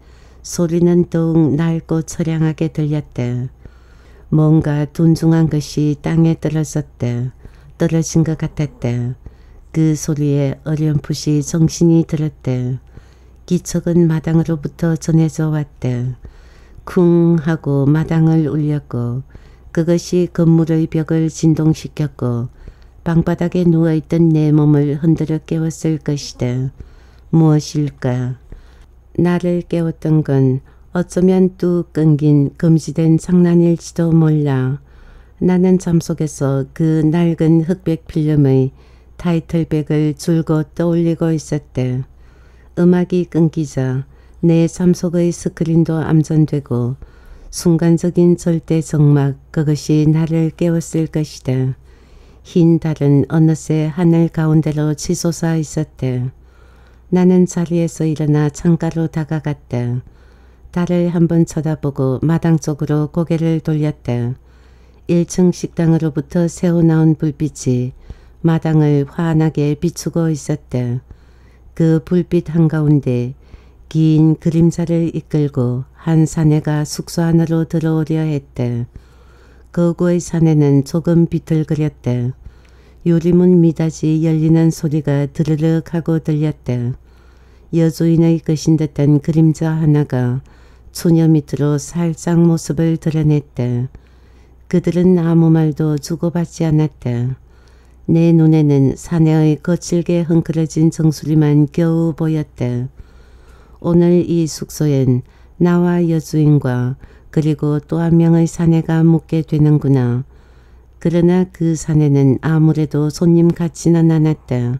소리는 더욱 낡고 처량하게 들렸대. 뭔가 둔중한 것이 땅에 떨어졌대. 떨어진 것 같았대. 그 소리에 어렴풋이 정신이 들었대. 기척은 마당으로부터 전해져 왔대. 쿵 하고 마당을 울렸고 그것이 건물의 벽을 진동시켰고 방바닥에 누워있던 내 몸을 흔들어 깨웠을 것이다. 무엇일까? 나를 깨웠던 건 어쩌면 뚝 끊긴 금지된 장난일지도 몰라. 나는 잠속에서 그 낡은 흑백 필름의 타이틀백을 줄곧 떠올리고 있었대. 음악이 끊기자 내 잠속의 스크린도 암전되고 순간적인 절대 정막, 그것이 나를 깨웠을 것이다. 흰 달은 어느새 하늘 가운데로 치솟아 있었대. 나는 자리에서 일어나 창가로 다가갔다. 달을 한번 쳐다보고 마당 쪽으로 고개를 돌렸다. 1층 식당으로부터 새어나온 불빛이 마당을 환하게 비추고 있었다. 그 불빛 한가운데 긴 그림자를 이끌고 한 사내가 숙소 안으로 들어오려 했다. 거구의 사내는 조금 비틀거렸다. 유리문 미닫이 열리는 소리가 드르륵 하고 들렸다. 여주인의 것인 듯한 그림자 하나가 추녀 밑으로 살짝 모습을 드러냈다. 그들은 아무 말도 주고받지 않았다. 내 눈에는 사내의 거칠게 흥그러진 정수리만 겨우 보였다. 오늘 이 숙소엔 나와 여주인과 그리고 또 한 명의 사내가 묵게 되는구나. 그러나 그 사내는 아무래도 손님 같지는 않았다.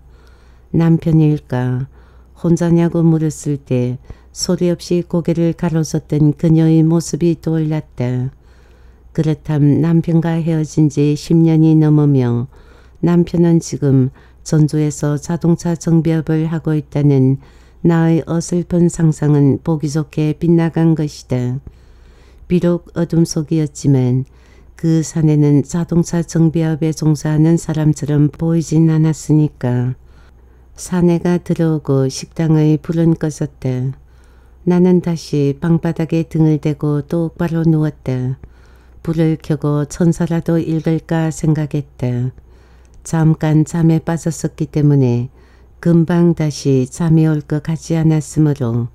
남편일까? 혼자냐고 물었을 때 소리 없이 고개를 가로젓던 그녀의 모습이 떠올랐다. 그렇담 남편과 헤어진 지 10년이 넘으며 남편은 지금 전주에서 자동차 정비업을 하고 있다는 나의 어설픈 상상은 보기 좋게 빗나간 것이다. 비록 어둠 속이었지만 그 사내는 자동차 정비업에 종사하는 사람처럼 보이진 않았으니까. 사내가 들어오고 식당의 불은 꺼졌다. 나는 다시 방바닥에 등을 대고 똑바로 누웠다. 불을 켜고 천사라도 읽을까 생각했다. 잠깐 잠에 빠졌었기 때문에 금방 다시 잠이 올 것 같지 않았으므로.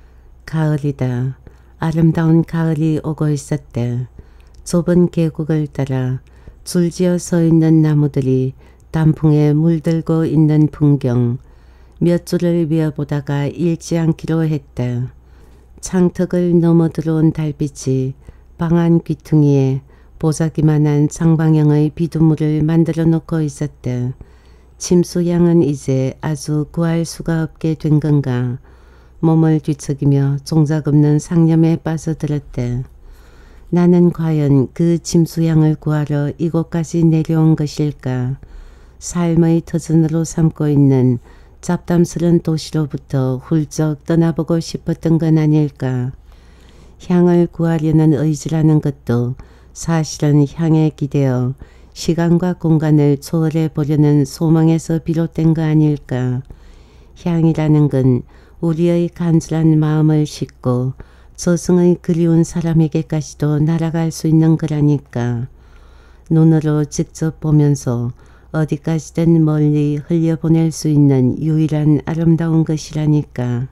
가을이다. 아름다운 가을이 오고 있었다. 좁은 계곡을 따라 줄지어 서 있는 나무들이 단풍에 물들고 있는 풍경. 몇 줄을 외워보다가 읽지 않기로 했다. 창턱을 넘어 들어온 달빛이 방 안 귀퉁이에 보자기만한 장방형의 비두물을 만들어 놓고 있었다. 침수향은 이제 아주 구할 수가 없게 된 건가. 몸을 뒤척이며 종작 없는 상념에 빠져들었다. 나는 과연 그 침수향을 구하러 이곳까지 내려온 것일까. 삶의 터전으로 삼고 있는 잡담스런 도시로부터 훌쩍 떠나보고 싶었던 건 아닐까. 향을 구하려는 의지라는 것도 사실은 향에 기대어 시간과 공간을 초월해 보려는 소망에서 비롯된 거 아닐까. 향이라는 건 우리의 간절한 마음을 싣고 저승의 그리운 사람에게까지도 날아갈 수 있는 거라니까. 눈으로 직접 보면서 어디까지든 멀리 흘려보낼 수 있는 유일한 아름다운 것이라니까.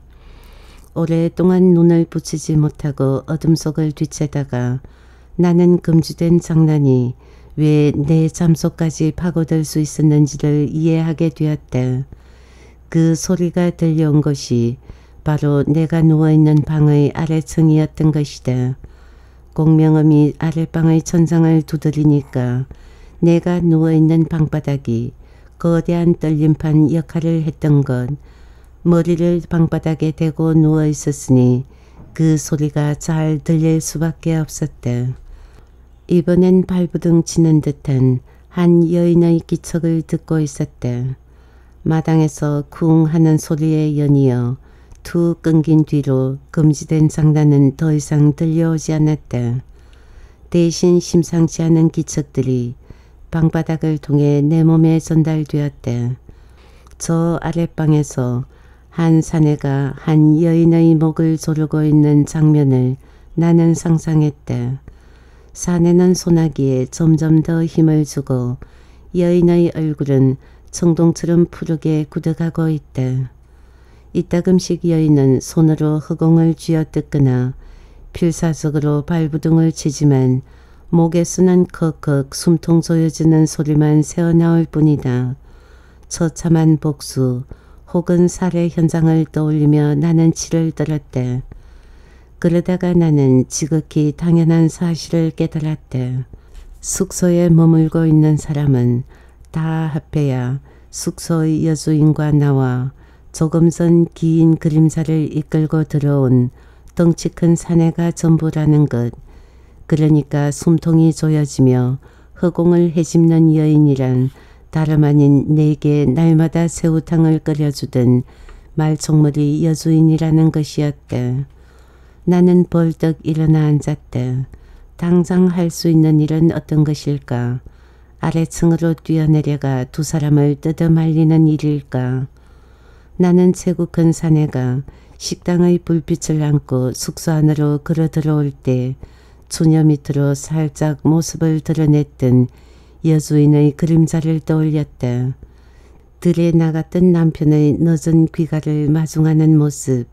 오랫동안 눈을 붙이지 못하고 어둠 속을 뒤채다가 나는 금지된 장난이 왜 내 잠속까지 파고들 수 있었는지를 이해하게 되었다. 그 소리가 들려온 것이 바로 내가 누워있는 방의 아래층이었던 것이다. 공명음이 아랫방의 천장을 두드리니까 내가 누워있는 방바닥이 거대한 떨림판 역할을 했던 것. 머리를 방바닥에 대고 누워있었으니 그 소리가 잘 들릴 수밖에 없었다. 이번엔 발부둥 치는 듯한 한 여인의 기척을 듣고 있었다. 마당에서 쿵 하는 소리에 연이어 툭 끊긴 뒤로 금지된 장난은 더 이상 들려오지 않았다. 대신 심상치 않은 기척들이 방바닥을 통해 내 몸에 전달되었다. 저 아랫방에서 한 사내가 한 여인의 목을 조르고 있는 장면을 나는 상상했대. 사내는 소나기에 점점 더 힘을 주고 여인의 얼굴은 청동처럼 푸르게 굳어가고 있대. 이따금씩 여인은 손으로 허공을 쥐어뜯거나 필사적으로 발부둥을 치지만 목에서는 컥컥 숨통 조여지는 소리만 새어나올 뿐이다. 처참한 복수 혹은 살해 현장을 떠올리며 나는 치를 떨었대. 그러다가 나는 지극히 당연한 사실을 깨달았대. 숙소에 머물고 있는 사람은 다 합해야 숙소의 여주인과 나와 조금 전 긴 그림자를 이끌고 들어온 덩치 큰 사내가 전부라는 것. 그러니까 숨통이 조여지며 허공을 헤집는 여인이란 다름 아닌 내게 날마다 새우탕을 끓여주던 말총머리 여주인이라는 것이었대. 나는 벌떡 일어나 앉았대. 당장 할 수 있는 일은 어떤 것일까? 아래층으로 뛰어내려가 두 사람을 뜯어 말리는 일일까? 나는 체구 큰 사내가 식당의 불빛을 안고 숙소 안으로 걸어 들어올 때 추녀 밑으로 살짝 모습을 드러냈던 여주인의 그림자를 떠올렸다. 들에 나갔던 남편의 늦은 귀가를 마중하는 모습.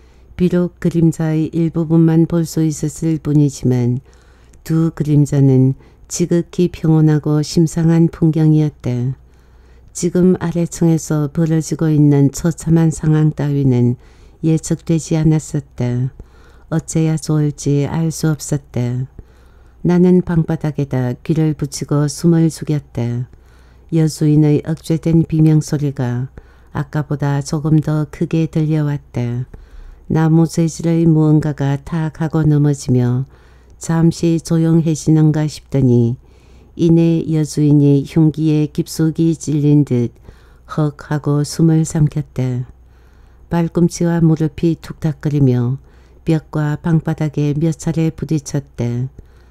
비록 그림자의 일부분만 볼 수 있었을 뿐이지만 두 그림자는 지극히 평온하고 심상한 풍경이었다. 지금 아래층에서 벌어지고 있는 처참한 상황 따위는 예측되지 않았었다. 어째야 좋을지 알 수 없었다. 나는 방바닥에다 귀를 붙이고 숨을 죽였다. 여주인의 억제된 비명소리가 아까보다 조금 더 크게 들려왔다. 나무 재질의 무언가가 탁 하고 넘어지며 잠시 조용해지는가 싶더니 이내 여주인이 흉기에 깊숙이 찔린 듯 헉 하고 숨을 삼켰다. 발꿈치와 무릎이 툭탁거리며 벽과 방바닥에 몇 차례 부딪혔다.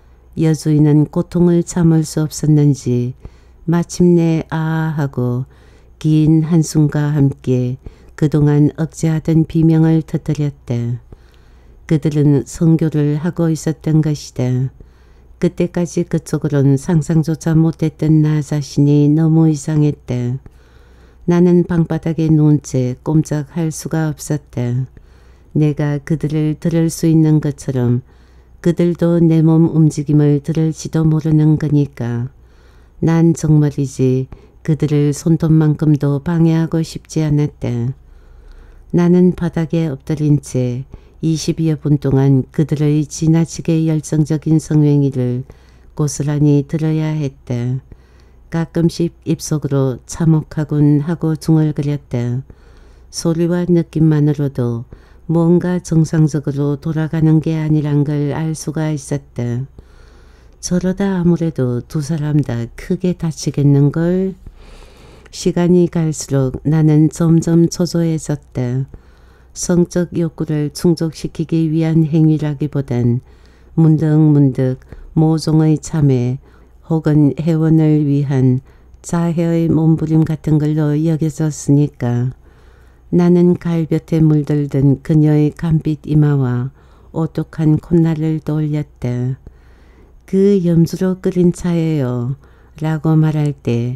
여주인은 고통을 참을 수 없었는지 마침내 아 하고 긴 한숨과 함께 그동안 억제하던 비명을 터뜨렸다. 그들은 성교를 하고 있었던 것이다. 그때까지 그쪽으론 상상조차 못했던 나 자신이 너무 이상했다. 나는 방바닥에 누운 채 꼼짝할 수가 없었다. 내가 그들을 들을 수 있는 것처럼 그들도 내 몸 움직임을 들을지도 모르는 거니까. 난 정말이지 그들을 손톱만큼도 방해하고 싶지 않았다. 나는 바닥에 엎드린 채 20여 분 동안 그들의 지나치게 열정적인 성행위를 고스란히 들어야 했다. 가끔씩 입속으로 참혹하군 하고 중얼거렸다. 소리와 느낌만으로도 뭔가 정상적으로 돌아가는 게 아니란 걸 알 수가 있었다. 저러다 아무래도 두 사람 다 크게 다치겠는걸. 시간이 갈수록 나는 점점 초조해졌다. 성적 욕구를 충족시키기 위한 행위라기보단 문득문득 모종의 참회 혹은 회원을 위한 자해의 몸부림 같은 걸로 여겨졌으니까. 나는 갈볕에 물들던 그녀의 감빛 이마와 오똑한 콧날을 떠올렸다. 그 염주로 끓인 차예요 라고 말할 때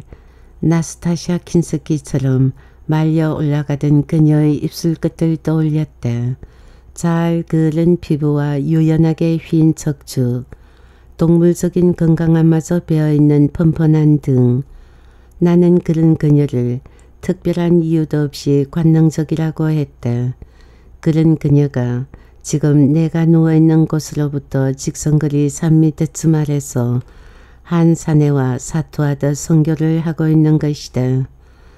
나스타샤 킨스키처럼 말려 올라가던 그녀의 입술 끝을 떠올렸다. 잘 그을은 피부와 유연하게 휜 척추, 동물적인 건강함마저 배어있는 펀펀한 등. 나는 그런 그녀를 특별한 이유도 없이 관능적이라고 했다. 그런 그녀가 지금 내가 누워있는 곳으로부터 직선거리 3미터쯤 아래서 한 사내와 사투하듯 선교를 하고 있는 것이다.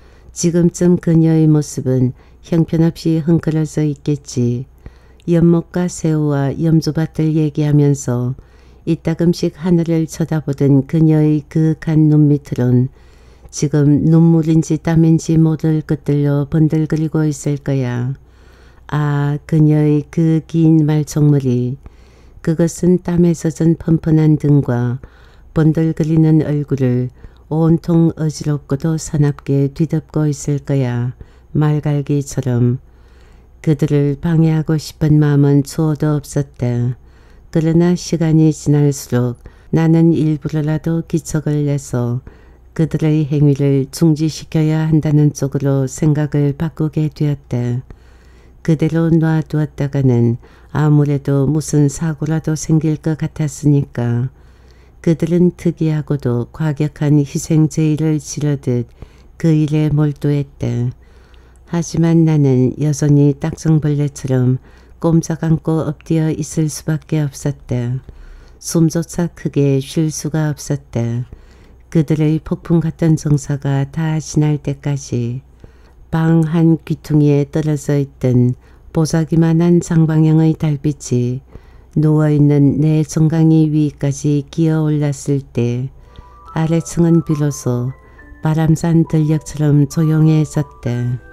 지금쯤 그녀의 모습은 형편없이 흥그러져 있겠지. 연못과 새우와 염주밭을 얘기하면서 이따금씩 하늘을 쳐다보던 그녀의 그윽한 눈밑으론 지금 눈물인지 땀인지 모를 것들로 번들거리고 있을 거야. 아, 그녀의 그 긴 말총머리. 그것은 땀에 젖은 펀펀한 등과 번들거리는 얼굴을 온통 어지럽고도 사납게 뒤덮고 있을 거야. 말갈기처럼. 그들을 방해하고 싶은 마음은 추호도 없었대. 그러나 시간이 지날수록 나는 일부러라도 기척을 내서 그들의 행위를 중지시켜야 한다는 쪽으로 생각을 바꾸게 되었대. 그대로 놔두었다가는 아무래도 무슨 사고라도 생길 것 같았으니까 그들은 특이하고도 과격한 희생제의를 치르듯 그 일에 몰두했대. 하지만 나는 여전히 딱정벌레처럼 꼼짝 않고 엎드려 있을 수밖에 없었대. 숨조차 크게 쉴 수가 없었대. 그들의 폭풍 같은 정사가 다 지날 때까지 방 한 귀퉁이에 떨어져 있던 보자기만한 장방형의 달빛이 누워있는 내 정강이 위까지 기어올랐을 때 아래층은 비로소 바람산 들녘처럼 조용해졌대.